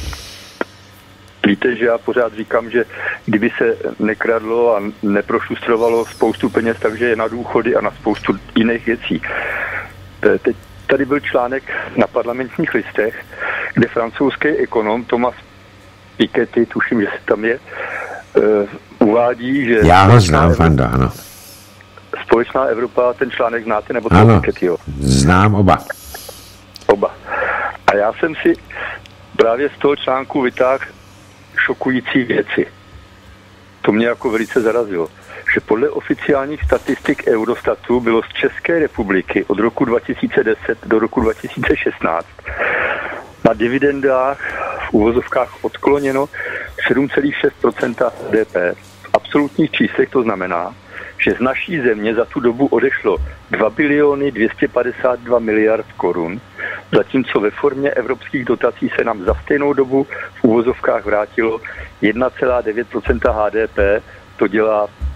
Speaker 3: víte, že já pořád říkám, že kdyby se nekradlo a neprošustrovalo spoustu peněz, takže je na důchody a na spoustu jiných věcí. Teď tady byl článek na Parlamentních listech, kde francouzský ekonom Thomas Piketty, tuším, že se tam je, uh, uvádí, že...
Speaker 1: Já ho znám, Fanda, ano.
Speaker 3: Společná Evropa, ten článek znáte, nebo
Speaker 1: toho
Speaker 3: Pikettyho?
Speaker 1: Znám oba.
Speaker 3: Oba. A já jsem si právě z toho článku vytáhl šokující věci. To mě jako velice zarazilo. Že podle oficiálních statistik Eurostatu bylo z České republiky od roku dva tisíce deset do roku dva tisíce šestnáct na dividendách v uvozovkách odkloněno sedm celá šest procenta H D P. V absolutních číslech to znamená, že z naší země za tu dobu odešlo dva biliony dvě stě padesát dva miliard korun, zatímco ve formě evropských dotací se nám za stejnou dobu v uvozovkách vrátilo jedna celá devět procenta H D P, to dělá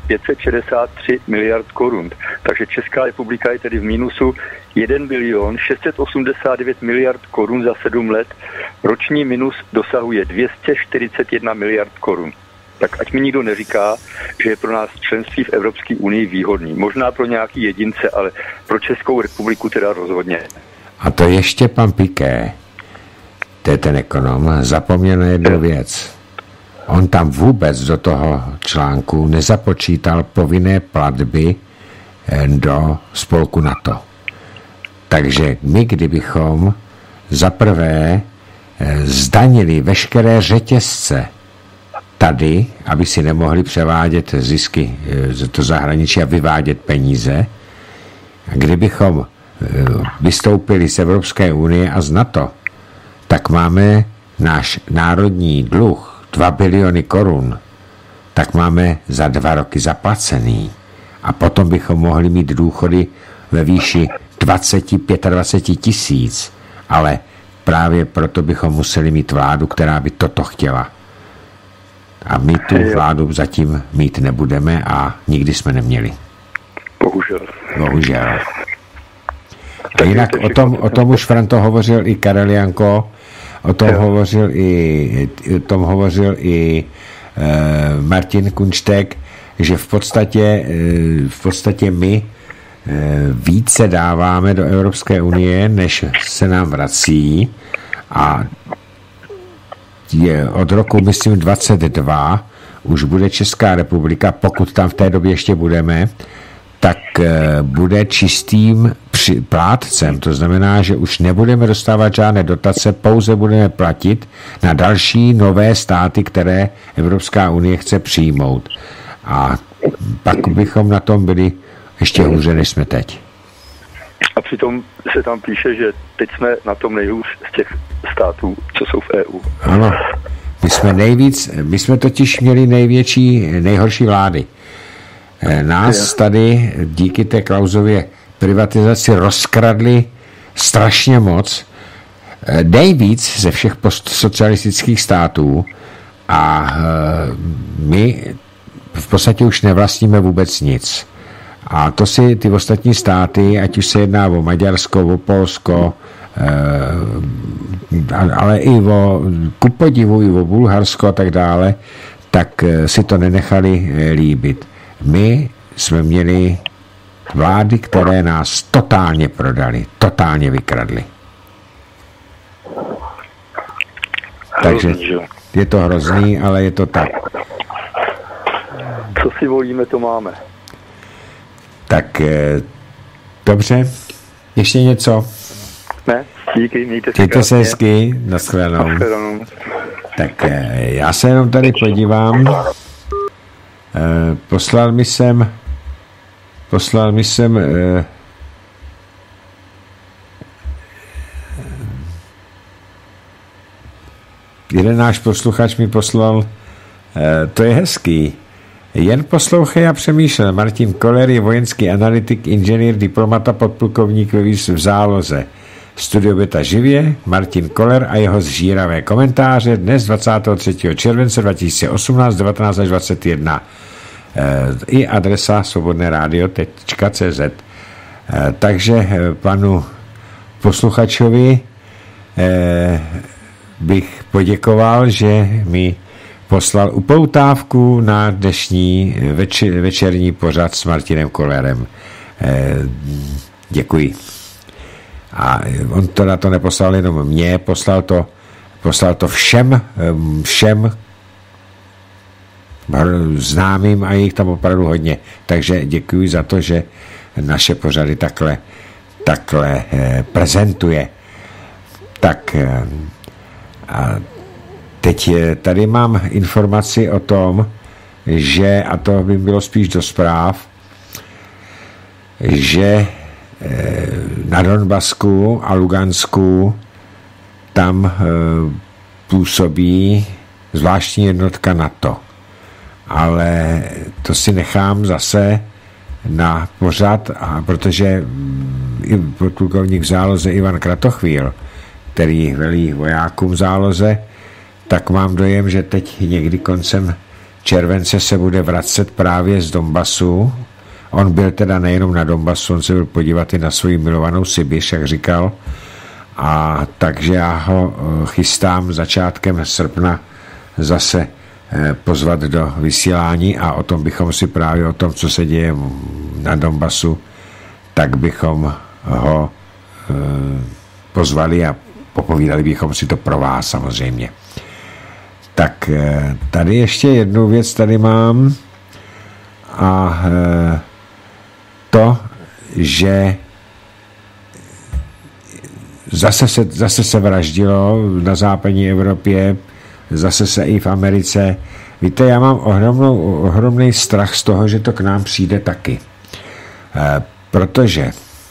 Speaker 3: pět set šedesát tři miliard korun. Takže Česká republika je tedy v mínusu jeden bilion šest set osmdesát devět miliard korun za sedm let. Roční minus dosahuje dvě stě čtyřicet jedna miliard korun. Tak ať mi nikdo neříká, že je pro nás členství v Evropské unii výhodný. Možná pro nějaký jedince, ale pro Českou republiku teda rozhodně.
Speaker 1: A to ještě pan Piqué, to je ten ekonom, zapomněl na jednu věc. On tam vůbec do toho článku nezapočítal povinné platby do spolku NATO. Takže my, kdybychom zaprvé zdanili veškeré řetězce tady, aby si nemohli převádět zisky z to zahraničí a vyvádět peníze, kdybychom vystoupili z Evropské unie a z NATO, tak máme náš národní dluh dva biliony korun, tak máme za dva roky zaplacený. A potom bychom mohli mít důchody ve výši dvacet až dvacet pět tisíc. Ale právě proto bychom museli mít vládu, která by toto chtěla. A my tu vládu zatím mít nebudeme a nikdy jsme neměli.
Speaker 3: Bohužel.
Speaker 1: Bohužel. A jinak o tom, o tom už Franto hovořil i Karel Janko, o tom jo. hovořil i, o tom hovořil i e, Martin Kunštek, že v podstatě, e, v podstatě my e, více dáváme do Evropské unie, než se nám vrací, a je od roku, myslím, dvacet dva už bude Česká republika, pokud tam v té době ještě budeme, tak bude čistým plátcem. To znamená, že už nebudeme dostávat žádné dotace, pouze budeme platit na další nové státy, které Evropská unie chce přijmout. A pak bychom na tom byli ještě hůře, než jsme teď.
Speaker 3: A přitom se tam píše, že teď jsme na tom nejhůř z těch států, co jsou v E U.
Speaker 1: Ano, my jsme nejvíc, my jsme totiž měli největší, nejhorší vlády. Nás tady díky té Klausově privatizaci rozkradli strašně moc, nejvíc ze všech postsocialistických států, a my v podstatě už nevlastníme vůbec nic. A to si ty ostatní státy, ať už se jedná o Maďarsko, o Polsko, ale i o, ku podivu, i o Bulharsko a tak dále, tak si to nenechali líbit. My jsme měli vlády, které nás totálně prodali, totálně vykradly. Takže je to hrozný, ale je to tak.
Speaker 3: Co si volíme, to máme.
Speaker 1: Tak dobře. Ještě něco?
Speaker 3: Ne, díky, mějte se.
Speaker 1: Mějte se hezky, nashledanou. Tak já se jenom tady podívám. Poslal mi sem poslal mi sem jeden náš posluchač mi poslal, to je hezký. Jen poslouchej a přemýšlel. Martin Koller je vojenský analytik, inženýr, diplomata, podplukovník ve v záloze. Studio Beta živě, Martin Koller a jeho zžíravé komentáře dnes dvacátého třetího července dva tisíce osmnáct devatenáct až dvacet jedna. I adresa svobodné rádio tečka cé zet. Takže panu posluchačovi bych poděkoval, že mi poslal upoutávku na dnešní večer, večerní pořad s Martinem Kollerem. Děkuji. A on to na to neposlal jenom mně, poslal to, poslal to všem, všem známým, a jich tam opravdu hodně. Takže děkuji za to, že naše pořady takhle, takhle prezentuje. Tak a teď tady mám informaci o tom, že, a to by bylo spíš do zpráv, že na Donbasku a Lugansku tam působí zvláštní jednotka NATO. Ale to si nechám zase na pořad, a protože i podplukovník v záloze Ivan Kratochvíl, který velí vojákům v záloze, tak mám dojem, že teď někdy koncem července se bude vracet právě z Donbasu. On byl teda nejenom na Donbasu, on se byl podívat i na svoji milovanou Sibiř, jak říkal. A takže já ho chystám začátkem srpna zase pozvat do vysílání a o tom bychom si právě o tom, co se děje na Donbasu, tak bychom ho pozvali a popovídali bychom si to pro vás samozřejmě. Tak tady ještě jednu věc tady mám a to, že zase se, zase se vraždilo na západní Evropě, zase se i v Americe. Víte, já mám ohromnou, ohromný strach z toho, že to k nám přijde taky. E, protože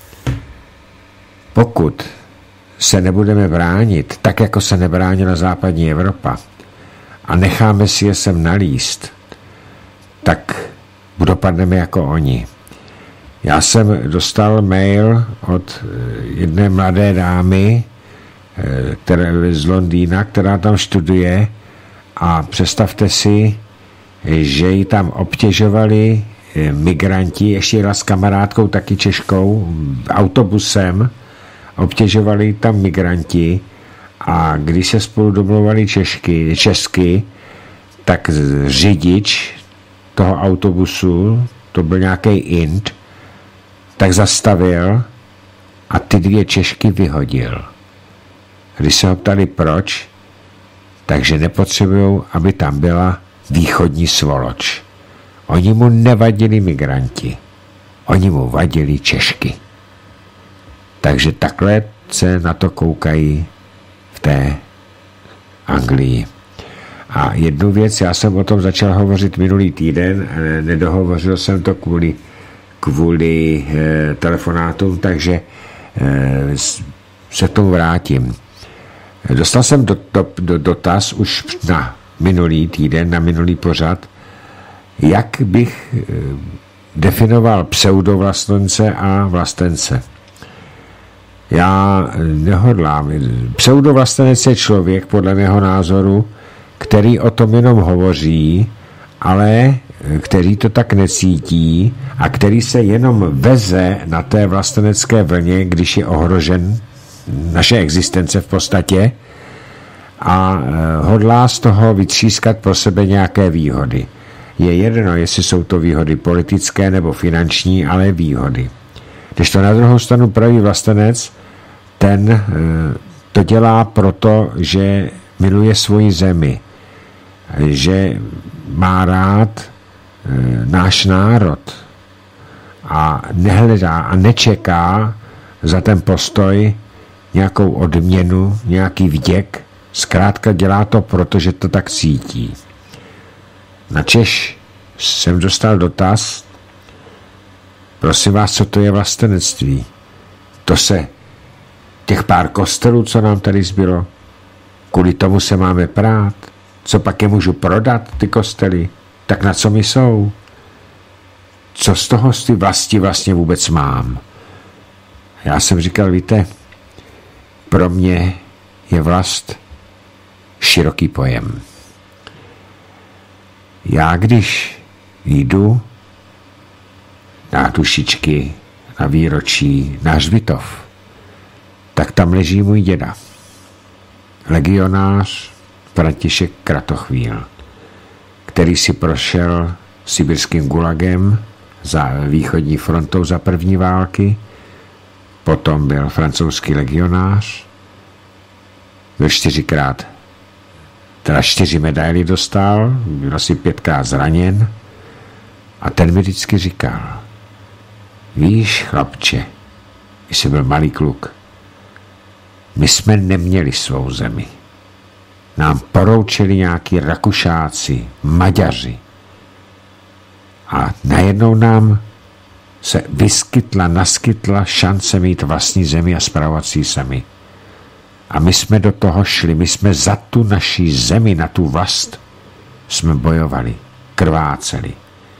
Speaker 1: pokud se nebudeme bránit, tak jako se nebránila západní Evropa, a necháme si je sem nalíst, tak dopadneme jako oni. Já jsem dostal mail od jedné mladé dámy, které z Londýna, která tam studuje, a představte si, že ji tam obtěžovali migranti, ještě jela s kamarádkou taky Češkou, autobusem, obtěžovali tam migranti a když se spolu domluvali češky, česky, tak řidič toho autobusu, to byl nějaký Int, tak zastavil a ty dvě Češky vyhodil. Když se ho ptali proč, takže nepotřebují, aby tam byla východní svoloč. Oni mu nevadili migranti, oni mu vadili Češky. Takže takhle se na to koukají v té Anglii. A jednu věc, já jsem o tom začal hovořit minulý týden, nedohovořil jsem to kvůli, kvůli eh, telefonátům, takže eh, se k tomu vrátím. Dostal jsem do, do, do, dotaz už na minulý týden, na minulý pořad, jak bych eh, definoval pseudovlastence a vlastence. Já nehodlám. Pseudovlastenec je člověk, podle mého názoru, který o tom jenom hovoří, ale který to tak necítí a který se jenom veze na té vlastenecké vlně, když je ohrožen naše existence v podstatě, a hodlá z toho vytřískat pro sebe nějaké výhody. Je jedno, jestli jsou to výhody politické nebo finanční, ale výhody. Když to na druhou stranu pravý vlastenec, ten to dělá proto, že miluje svoji zemi, že má rád náš národ a nehledá a nečeká za ten postoj nějakou odměnu, nějaký vděk. Zkrátka dělá to, protože to tak cítí. Načež jsem dostal dotaz, prosím vás, co to je vlastenectví? To se těch pár kostelů, co nám tady zbylo, kvůli tomu se máme prát. Co pak je můžu prodat, ty kostely? Tak na co mi jsou? Co z toho z ty vlasti vlastně vůbec mám? Já jsem říkal, víte, pro mě je vlast široký pojem. Já když jdu na dušičky, na výročí, na hřbitov, tak tam leží můj děda. Legionář František Kratochvíl, který si prošel sibirským gulagem za východní frontou za první války, potom byl francouzský legionář, byl čtyřikrát, teda čtyři medaily dostal, byl asi pětkrát zraněn a ten mi vždycky říkal, víš, chlapče, když jsi byl malý kluk, my jsme neměli svou zemi. Nám poroučili nějaký Rakušáci, Maďaři. A najednou nám se vyskytla, naskytla šance mít vlastní zemi a spravovat si zemi. A my jsme do toho šli, my jsme za tu naší zemi, na tu vlast, jsme bojovali, krváceli.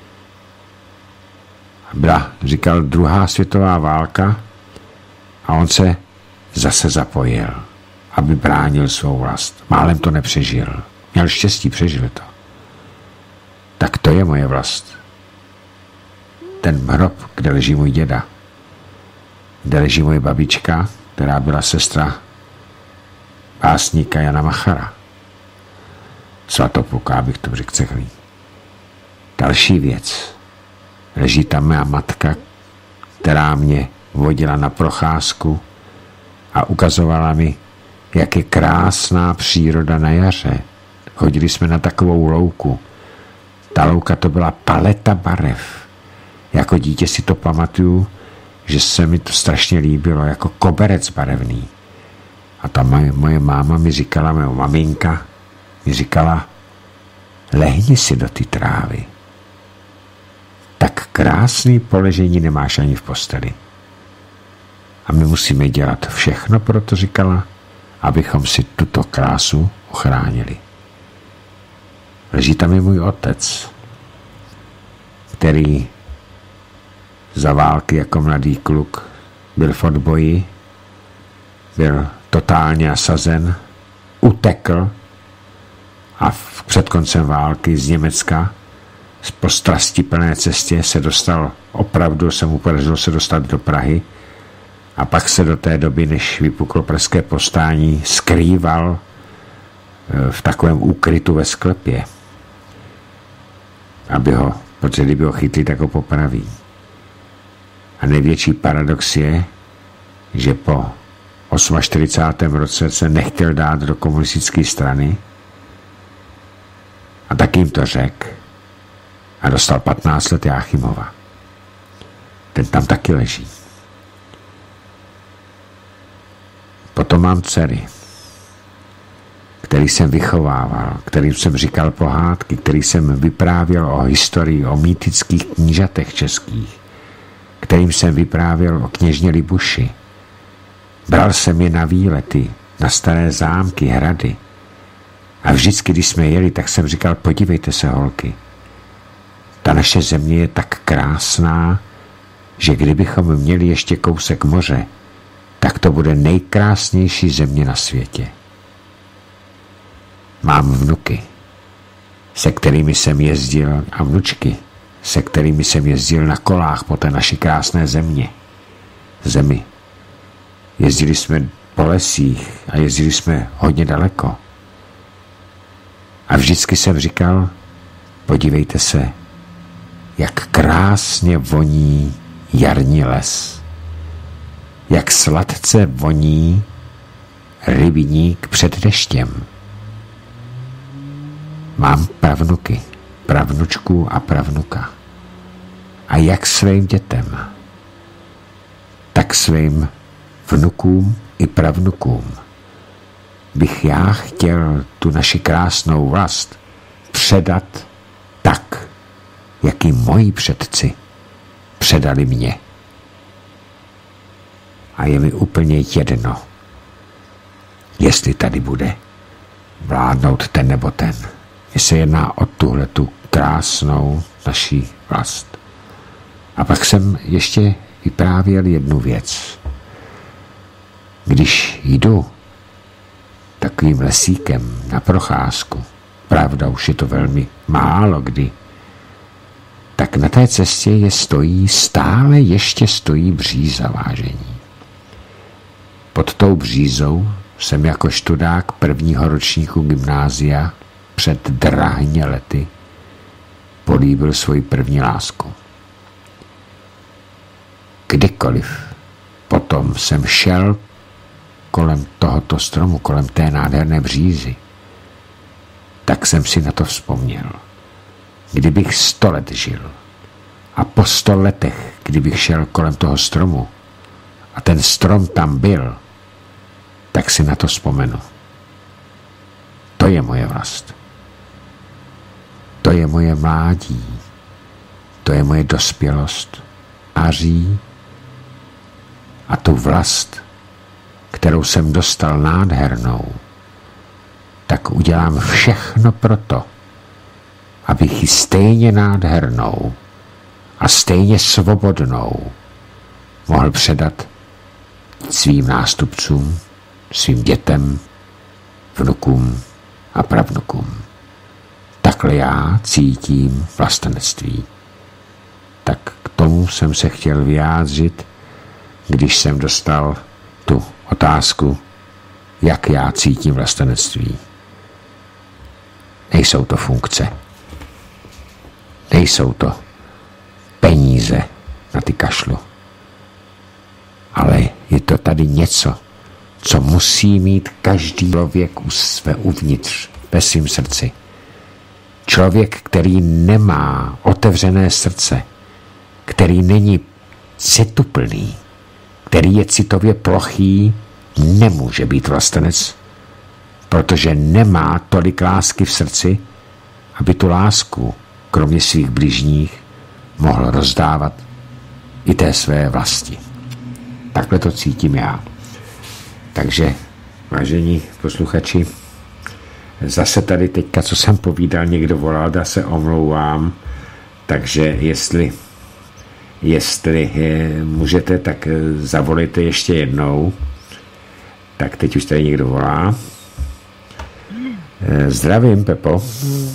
Speaker 1: Byla, říkal, druhá světová válka a on se zase zapojil, aby bránil svou vlast. Málem to nepřežil. Měl štěstí, přežil to. Tak to je moje vlast. Ten hrob, kde leží můj děda, kde leží moje babička, která byla sestra básníka Jana Machara. Svatopluka, bych to řekl celý. Další věc. Leží tam má matka, která mě vodila na procházku a ukazovala mi, jak je krásná příroda na jaře. Chodili jsme na takovou louku. Ta louka to byla paleta barev. Jako dítě si to pamatuju, že se mi to strašně líbilo, jako koberec barevný. A ta moje, moje máma mi říkala, moje maminka mi říkala, lehni si do ty trávy. Tak krásný poležení nemáš ani v posteli. A my musíme dělat všechno, proto říkala, abychom si tuto krásu ochránili. Leží tam i můj otec, který za války jako mladý kluk byl v odboji, byl totálně nasazen, utekl a v, před koncem války z Německa po strastiplné cestě se dostal, opravdu se mu podařilo se dostat do Prahy a pak se do té doby, než vypuklo pražské povstání, skrýval v takovém úkrytu ve sklepě, aby ho, protože kdyby ho chytli, tak ho popraví. A největší paradox je, že po čtyřicátém osmém roce se nechtěl dát do komunistické strany a tak jim to řekl a dostal patnáct let Jáchymova. Ten tam taky leží. Potom mám dcery, který jsem vychovával, kterým jsem říkal pohádky, který jsem vyprávěl o historii, o mýtických knížatech českých, kterým jsem vyprávěl o kněžně Libuši. Bral jsem je na výlety, na staré zámky, hrady. A vždycky, když jsme jeli, tak jsem říkal, podívejte se, holky, ta naše země je tak krásná, že kdybychom měli ještě kousek moře, tak to bude nejkrásnější země na světě. Mám vnuky, se kterými jsem jezdil, a vnučky, se kterými jsem jezdil na kolách po té naší krásné země. Zemi. Jezdili jsme po lesích a jezdili jsme hodně daleko. A vždycky jsem říkal, podívejte se, jak krásně voní jarní les. Jak sladce voní rybník před deštěm. Mám pravnuky, pravnučku a pravnuka. A jak svým dětem, tak svým vnukům i pravnukům bych já chtěl tu naši krásnou vlast předat tak, jak i moji předci předali mě. A je mi úplně jedno, jestli tady bude vládnout ten nebo ten. Mně se jedná o tuhletu krásnou naší vlast. A pak jsem ještě vyprávěl jednu věc. Když jdu takovým lesíkem na procházku, pravda, už je to velmi málo kdy, tak na té cestě je stojí, stále ještě stojí bříza, vážení. Pod tou břízou jsem jako študák prvního ročníku gymnázia před drahně lety políbil svoji první lásku. Kdykoliv potom jsem šel kolem tohoto stromu, kolem té nádherné břízy, tak jsem si na to vzpomněl. Kdybych sto let žil a po sto letech, kdybych šel kolem toho stromu a ten strom tam byl, tak si na to vzpomenu. To je moje vlast. To je moje mládí. To je moje dospělost. Aří a tu vlast, kterou jsem dostal nádhernou, tak udělám všechno proto, abych ji stejně nádhernou a stejně svobodnou mohl předat svým nástupcům, svým dětem, vnukům a pravnukům. Tak takhle já cítím vlastenectví. Tak k tomu jsem se chtěl vyjádřit, když jsem dostal tu otázku, jak já cítím vlastenectví. Nejsou to funkce. Nejsou to peníze na ty kašlu. Ale je to tady něco, co musí mít každý člověk u své uvnitř, ve svém srdci. Člověk, který nemá otevřené srdce, který není cituplný, který je citově plochý, nemůže být vlastenec, protože nemá tolik lásky v srdci, aby tu lásku, kromě svých bližních, mohl rozdávat i té své vlasti. Takhle to cítím já. Takže, vážení posluchači, zase tady teďka, co jsem povídal, někdo volal, já se omlouvám, takže jestli jestli můžete, tak zavolejte ještě jednou. Tak teď už tady někdo volá. Zdravím, Pepo.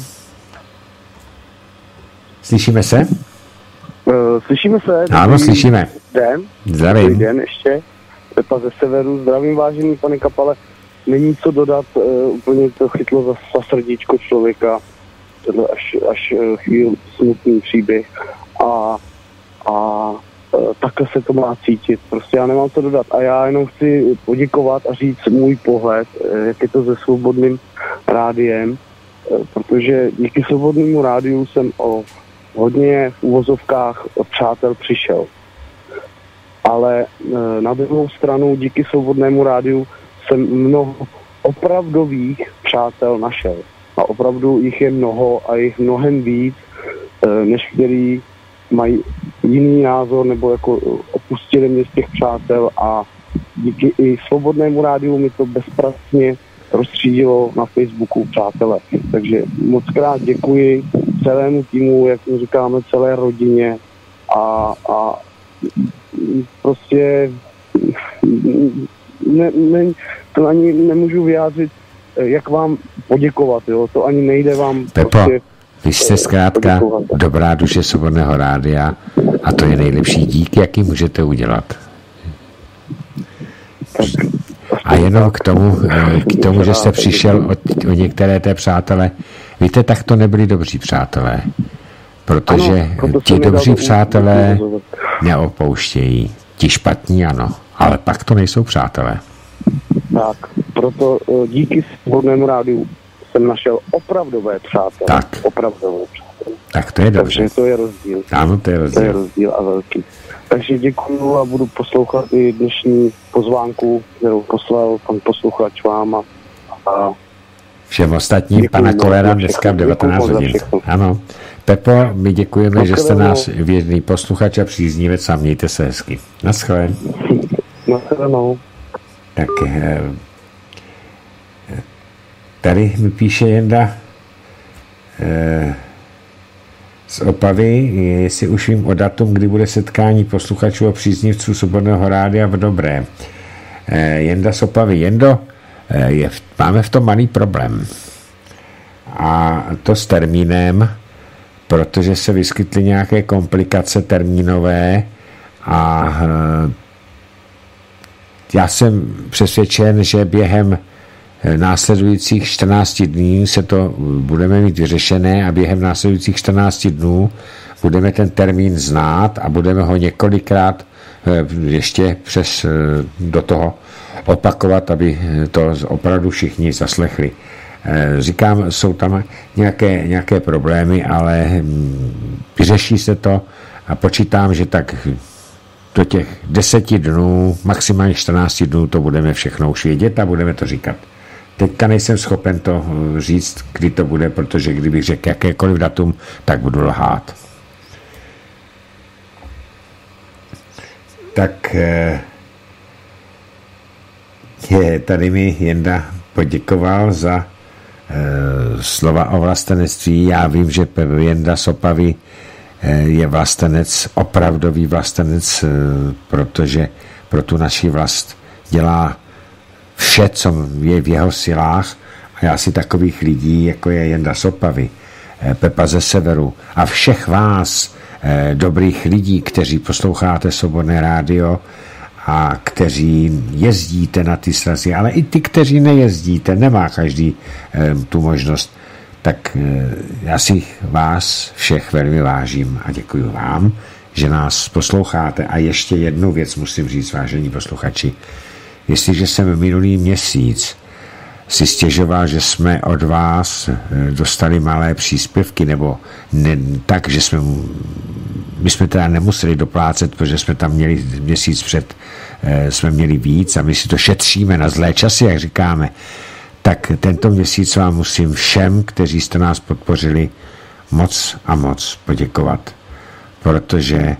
Speaker 1: Slyšíme se?
Speaker 7: Slyšíme se.
Speaker 1: Ano, slyšíme.
Speaker 7: Den.
Speaker 1: Zdravím.
Speaker 7: Dobrý den ještě. Pepa ze severu. Zdravím, vážený pane Kapale. Není co dodat, uh, úplně to chytlo za, za srdíčko člověka. Tohle až, až chvíli smutný příběh. A, a uh, takhle se to má cítit. Prostě já nemám co dodat. A já jenom chci poděkovat a říct můj pohled, uh, jak je to se Svobodným rádiem, uh, protože díky Svobodnému rádiu jsem o hodně v uvozovkách od přátel přišel. Ale uh, na druhou stranu díky Svobodnému rádiu jsem mnoho opravdových přátel našel. A opravdu jich je mnoho a jich mnohem víc, než který mají jiný názor nebo jako opustili mě z těch přátel a díky i Svobodnému rádiu mi to bezpracně rozstřídilo na Facebooku přátelé. Takže moc krát děkuji celému týmu, jak my říkáme, celé rodině a, a prostě ne, ne, to ani nemůžu vyjádřit, jak vám poděkovat, jo? To ani nejde vám.
Speaker 1: Pepo,
Speaker 7: prostě,
Speaker 1: vy jste zkrátka poděkovat. Dobrá duše Svobodného rádia a to je nejlepší dík, jaký můžete udělat. A jenom k tomu, k tomu, že jste přišel o, o některé té přátele, víte, tak to nebyli dobří přátelé, protože ano, ti dobří přátelé neopouštějí, ti špatní ano, ale pak to nejsou přátelé.
Speaker 7: Tak, proto díky Svobodnému rádiu jsem našel opravdové přátelé.
Speaker 1: Tak.
Speaker 7: Opravdové přátelé.
Speaker 1: Tak to je dobře.
Speaker 7: Takže to je rozdíl.
Speaker 1: Ano, to je rozdíl.
Speaker 7: To je rozdíl a velký. Takže děkuju a budu poslouchat i dnešní pozvánku, kterou poslal pan posluchač vám a, a
Speaker 1: všem ostatním děkuju, pana Kolera dneska v devatenáct hodin. Ano. Pepo, my děkujeme, Naschledanou. Že jste nás věrný posluchač a příznivec a mějte se hezky. Naschle.
Speaker 7: Naschledanou.
Speaker 1: Tak tady mi píše Jenda z Opavy, jestli už vím o datum, kdy bude setkání posluchačů a příznivců Svobodného rádia v Dobré. Jenda z Opavy. Jendo, je, máme v tom malý problém. A to s termínem, protože se vyskytly nějaké komplikace termínové a já jsem přesvědčen, že během následujících čtrnácti dní se to budeme mít vyřešené a během následujících čtrnácti dnů budeme ten termín znát a budeme ho několikrát ještě přes do toho opakovat, aby to opravdu všichni zaslechli. Říkám, jsou tam nějaké, nějaké problémy, ale vyřeší se to a počítám, že tak do těch deseti dnů, maximálně čtrnácti dnů to budeme všechno už vědět a budeme to říkat. Teďka nejsem schopen to říct, kdy to bude, protože kdybych řekl jakékoliv datum, tak budu lhát. Tak je, tady mi Jenda poděkoval za slova o vlastenectví. Já vím, že Jenda z Opavy je vlastenec, opravdový vlastenec, protože pro tu naši vlast dělá vše, co je v jeho silách a já si takových lidí, jako je Jenda z Opavy, Pepa ze severu a všech vás, dobrých lidí, kteří posloucháte Svobodné rádio a kteří jezdíte na ty srazy, ale i ty, kteří nejezdíte, nemá každý tu možnost, tak já si vás všech velmi vážím a děkuji vám, že nás posloucháte. A ještě jednu věc musím říct, vážení posluchači. Jestliže jsem minulý měsíc si stěžoval, že jsme od vás dostali malé příspěvky, nebo ne, tak, že jsme, my jsme teda nemuseli doplácet, protože jsme tam měli měsíc před, jsme měli víc a my si to šetříme na zlé časy, jak říkáme, tak tento měsíc vám musím všem, kteří jste nás podpořili, moc a moc poděkovat, protože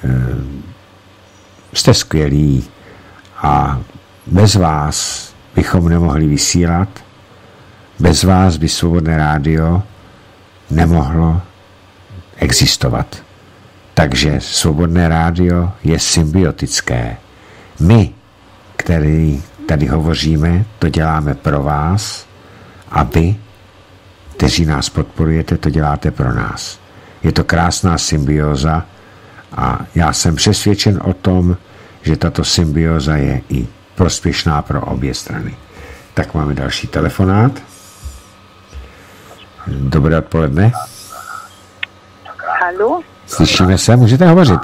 Speaker 1: jste skvělí a bez vás bychom nemohli vysílat, bez vás by Svobodné rádio nemohlo existovat. Takže Svobodné rádio je symbiotické. My, který tady hovoříme, to děláme pro vás a vy, kteří nás podporujete, to děláte pro nás. Je to krásná symbióza a já jsem přesvědčen o tom, že tato symbióza je i prospěšná pro obě strany. Tak máme další telefonát. Dobré odpoledne.
Speaker 8: Haló?
Speaker 1: Slyšíme se, můžete hovořit.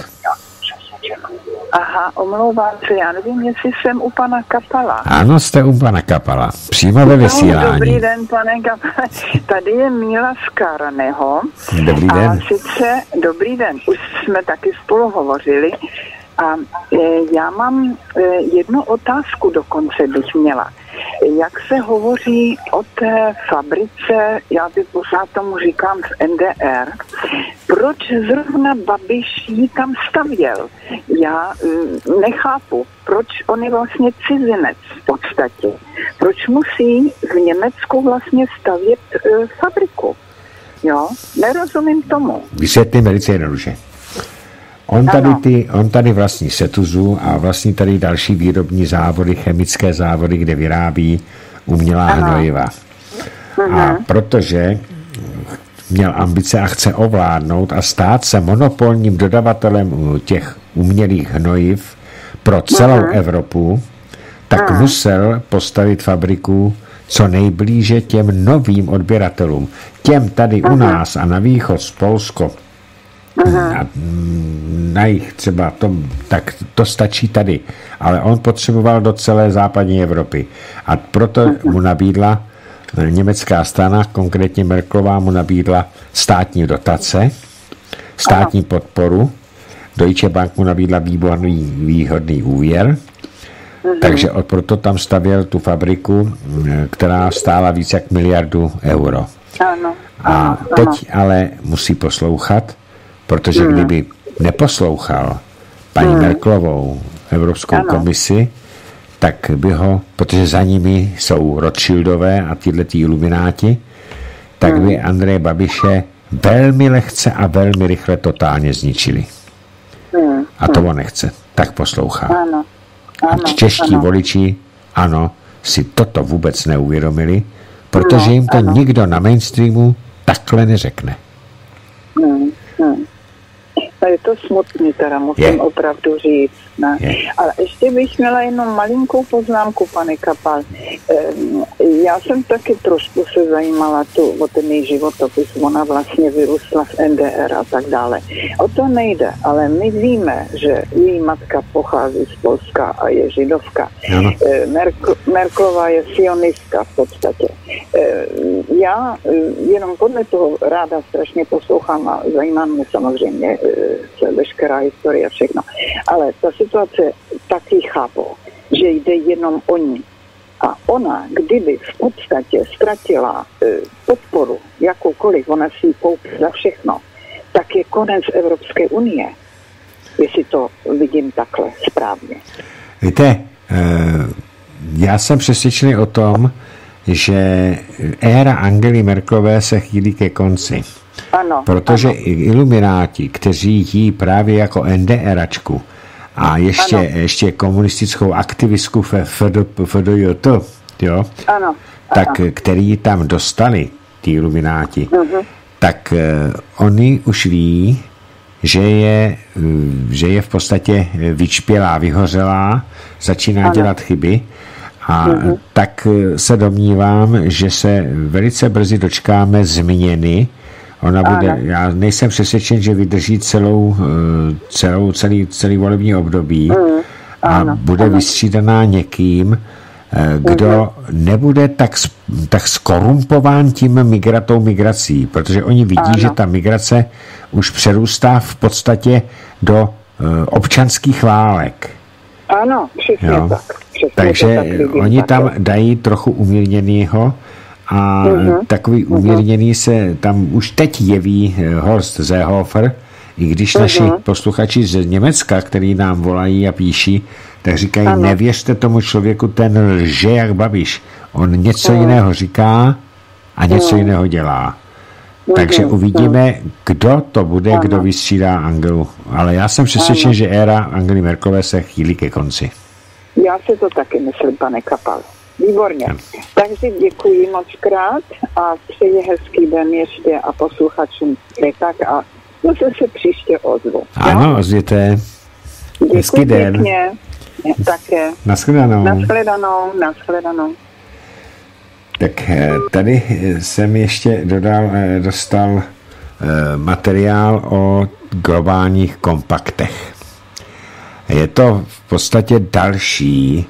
Speaker 8: Aha, omlouvám se, já nevím, jestli jsem u pana Kapala.
Speaker 1: Ano, jste u pana Kapala, přímo ve vysílání.
Speaker 8: Dobrý den, pane Kapala. Tady je Míla z Karaného.
Speaker 1: Dobrý den.
Speaker 8: A sice, dobrý den, už jsme taky spolu hovořili. A e, já mám e, jednu otázku dokonce bych měla. Jak se hovoří o té fabrice, já by pořád tomu říkám v N D R, proč zrovna Babiš ji tam stavěl? Já e, nechápu, proč on je vlastně cizinec v podstatě. Proč musí v Německu vlastně stavět e, fabriku? Jo, nerozumím tomu.
Speaker 1: Vysvětlím velice jednoduše. On tady, ty, on tady vlastní Setuzu a vlastní tady další výrobní závody, chemické závody, kde vyrábí umělá ano. hnojiva. Uh-huh. A protože měl ambice a chce ovládnout a stát se monopolním dodavatelem těch umělých hnojiv pro celou uh-huh. Evropu, tak uh-huh. musel postavit fabriku co nejblíže těm novým odběratelům. Těm tady uh-huh. u nás a na východ z Polsko, a na jich třeba to, tak to stačí tady, ale on potřeboval do celé západní Evropy a proto mu nabídla německá strana, konkrétně Merkelová mu nabídla státní dotace, státní podporu, Deutsche Bank mu nabídla výborný výhodný úvěr, takže proto tam stavěl tu fabriku, která stála víc jak miliardu euro. A teď ale musí poslouchat, protože hmm. kdyby neposlouchal paní hmm. Merkelovou, Evropskou ano. komisi, tak by ho, protože za nimi jsou Rothschildové a tyhle ty ilumináti, tak hmm. by Andreje Babiše velmi lehce a velmi rychle totálně zničili. Hmm. A to on nechce. Tak poslouchá.
Speaker 8: Ano. Ano.
Speaker 1: A čeští ano. voliči, ano, si toto vůbec neuvědomili, protože jim to ano. nikdo na mainstreamu takhle neřekne.
Speaker 8: Hmm. Hmm. Je to smutný, teda musím je. opravdu říct. Ne? Ale ještě bych měla jenom malinkou poznámku, pane Kapal. Já jsem taky trošku se zajímala tu, o ten její životopis. Ona vlastně vyrůstla v N D R a tak dále. O to nejde, ale my víme, že její matka pochází z Polska a je židovka. Merk- Merkelová je sionistka v podstatě. Já jenom podle toho ráda strašně poslouchám a zajímá mě samozřejmě veškerá historie a všechno. Ale ta situace taky chápu, že jde jenom o ní. A ona, kdyby v podstatě ztratila e, podporu, jakoukoliv, ona si ji koupí za všechno, tak je konec Evropské unie. Jestli to vidím takhle správně.
Speaker 1: Víte, e, já jsem přesvědčený o tom, že éra Angely Merkelové se chýlí ke konci.
Speaker 8: Ano,
Speaker 1: protože
Speaker 8: ano.
Speaker 1: ilumináti, kteří jí právě jako NDRačku a ještě, ještě komunistickou aktivistku F D J T, jo,
Speaker 8: ano,
Speaker 1: tak který tam dostali, ty ilumináti, uh-huh. tak oni už ví, že je, že je v podstatě vyčpělá, vyhořelá, začíná ano. dělat chyby a uh-huh. tak se domnívám, že se velice brzy dočkáme změny. Ona bude, ano. já nejsem přesvědčen, že vydrží celou, celou celý, celý volební období uh-huh. a ano. bude ano. vystřídaná někým, kdo uh-huh. nebude tak, tak skorumpován tím migratou migrací, protože oni vidí, ano. že ta migrace už přerůstá v podstatě do uh, občanských válek.
Speaker 8: Ano, přesně jo. tak. Přesně
Speaker 1: Takže
Speaker 8: tak vidím,
Speaker 1: oni
Speaker 8: tak
Speaker 1: tam
Speaker 8: je.
Speaker 1: dají trochu umírněnýho a uh-huh. takový uh-huh. umírněný se tam už teď jeví Horst Seehofer, i když uh-huh. naši posluchači z Německa, který nám volají a píší, tak říkají, ano. nevěřte tomu člověku, ten lže jak Babiš. On něco uh-huh. jiného říká a něco uh-huh. jiného dělá. Uh-huh. Takže uvidíme, uh-huh. kdo to bude, uh-huh. kdo vystřídá Angelu. Ale já jsem přesvědčen, uh-huh. že éra Angely Merkelové se chýlí ke konci.
Speaker 8: Já si to taky myslím, pane Kapal. Výborně. Uh-huh. Takže děkuji moc krát a přeji hezký den ještě a posluchačům tak a zase se příště ozvu.
Speaker 1: Ano, ozvěte. Hezký den.
Speaker 8: Pěkně. Také.
Speaker 1: Naschledanou.
Speaker 8: Naschledanou, naschledanou.
Speaker 1: Tak tady jsem ještě dodal, dostal materiál o globálních kompaktech. Je to v podstatě další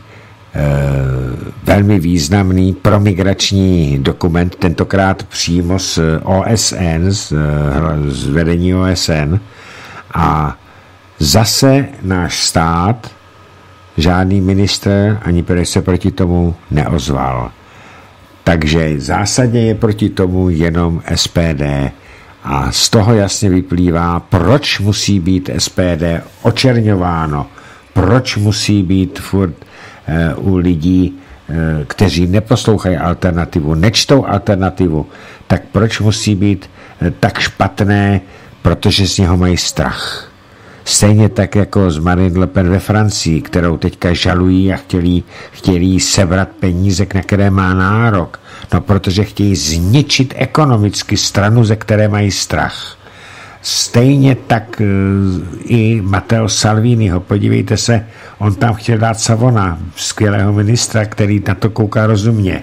Speaker 1: velmi významný promigrační dokument, tentokrát přímo z O S N, z, z vedení O S N. A zase náš stát, žádný ministr ani prý se proti tomu neozval. Takže zásadně je proti tomu jenom S P D. A z toho jasně vyplývá, proč musí být S P D očerňováno, proč musí být furt uh, u lidí, uh, kteří neposlouchají alternativu, nečtou alternativu, tak proč musí být uh, tak špatné, protože z něho mají strach. Stejně tak jako z Marine Le Pen ve Francii, kterou teďka žalují a chtěli, chtěli sebrat peníze, na které má nárok. No, protože chtějí zničit ekonomicky stranu, ze které mají strach. Stejně tak i Matteo Salviniho. Podívejte se, on tam chtěl dát Savona, skvělého ministra, který na to kouká rozumně.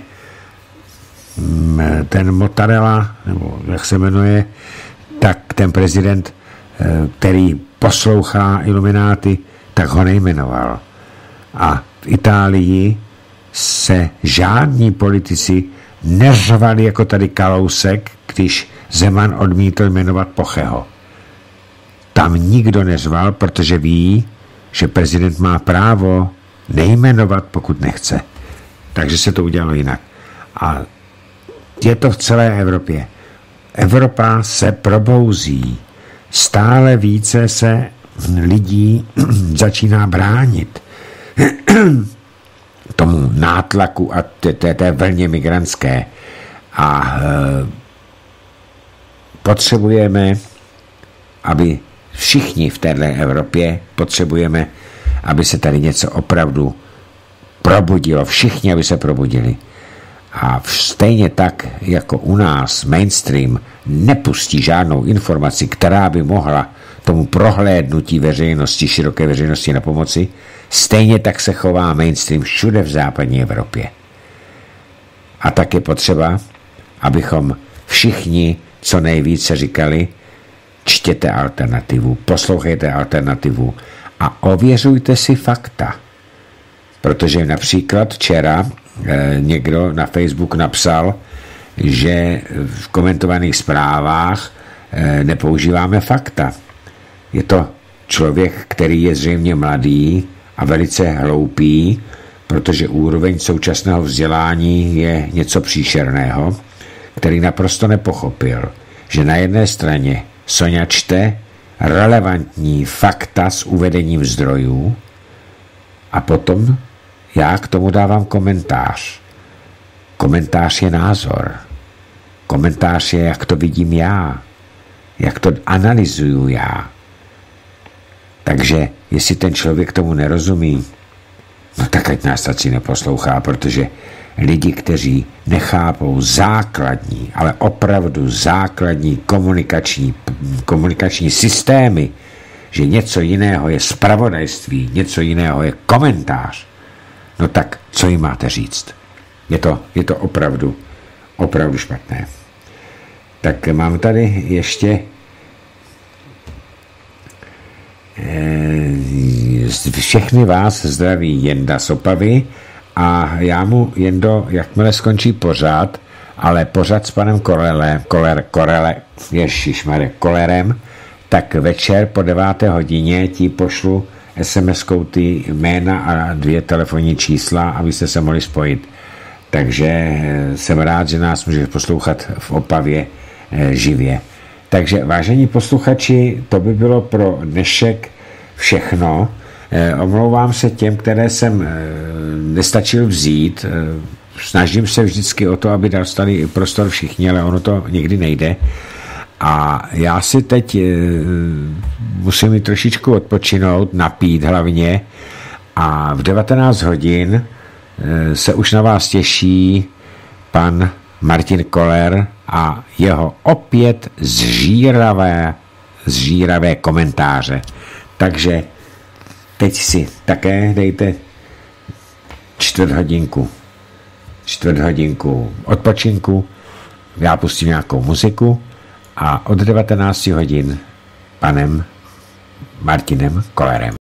Speaker 1: Ten Mottarella, nebo jak se jmenuje, tak ten prezident, který poslouchá Ilumináty, tak ho nejmenoval. A v Itálii se žádní politici neřvali jako tady Kalousek, když Zeman odmítl jmenovat Pocheho. Tam nikdo neřval, protože ví, že prezident má právo nejmenovat, pokud nechce. Takže se to udělalo jinak. A je to v celé Evropě. Evropa se probouzí. Stále více se lidí začíná bránit tomu nátlaku a té, té vlně migrantské. A e, potřebujeme, aby všichni v této Evropě potřebujeme, aby se tady něco opravdu probudilo. Všichni, aby se probudili. A stejně tak, jako u nás mainstream nepustí žádnou informaci, která by mohla tomu prohlédnutí veřejnosti, široké veřejnosti na pomoci, stejně tak se chová mainstream všude v západní Evropě. A tak je potřeba, abychom všichni co nejvíce říkali, čtěte alternativu, poslouchejte alternativu a ověřujte si fakta. Protože například včera eh, někdo na Facebook napsal, že v komentovaných zprávách eh, nepoužíváme fakta. Je to člověk, který je zřejmě mladý a velice hloupý, protože úroveň současného vzdělání je něco příšerného, který naprosto nepochopil, že na jedné straně Sonja čte relevantní fakta s uvedením zdrojů a potom já k tomu dávám komentář. Komentář je názor. Komentář je, jak to vidím já. Jak to analyzuju já. Takže, jestli ten člověk tomu nerozumí, no tak ať nás taci neposlouchá, protože lidi, kteří nechápou základní, ale opravdu základní komunikační, komunikační systémy, že něco jiného je zpravodajství, něco jiného je komentář, no tak co jim máte říct? Je to, je to opravdu, opravdu špatné. Tak mám tady ještě všechny vás zdraví Jenda z Opavy a já mu, Jendo, jakmile skončí pořad, ale pořad s panem Korele, Koler, Korele, ježišmarja, Kolerem, tak večer po deváté hodině ti pošlu es em eskou ty jména a dvě telefonní čísla, abyste se mohli spojit. Takže jsem rád, že nás můžete poslouchat v Opavě eh, živě. Takže vážení posluchači, to by bylo pro dnešek všechno. Eh, omlouvám se těm, které jsem eh, nestačil vzít. Eh, snažím se vždycky o to, aby dostali prostor všichni, ale ono to někdy nejde. A já si teď eh, musím jít trošičku odpočinout, napít hlavně a v devatenáct hodin eh, se už na vás těší pan Martin Koller a jeho opět zžíravé, zžíravé komentáře. Takže teď si také dejte čtvrt hodinku, čtvrt hodinku odpočinku, já pustím nějakou muziku a od devatenácti hodin panem Martinem Kollerem.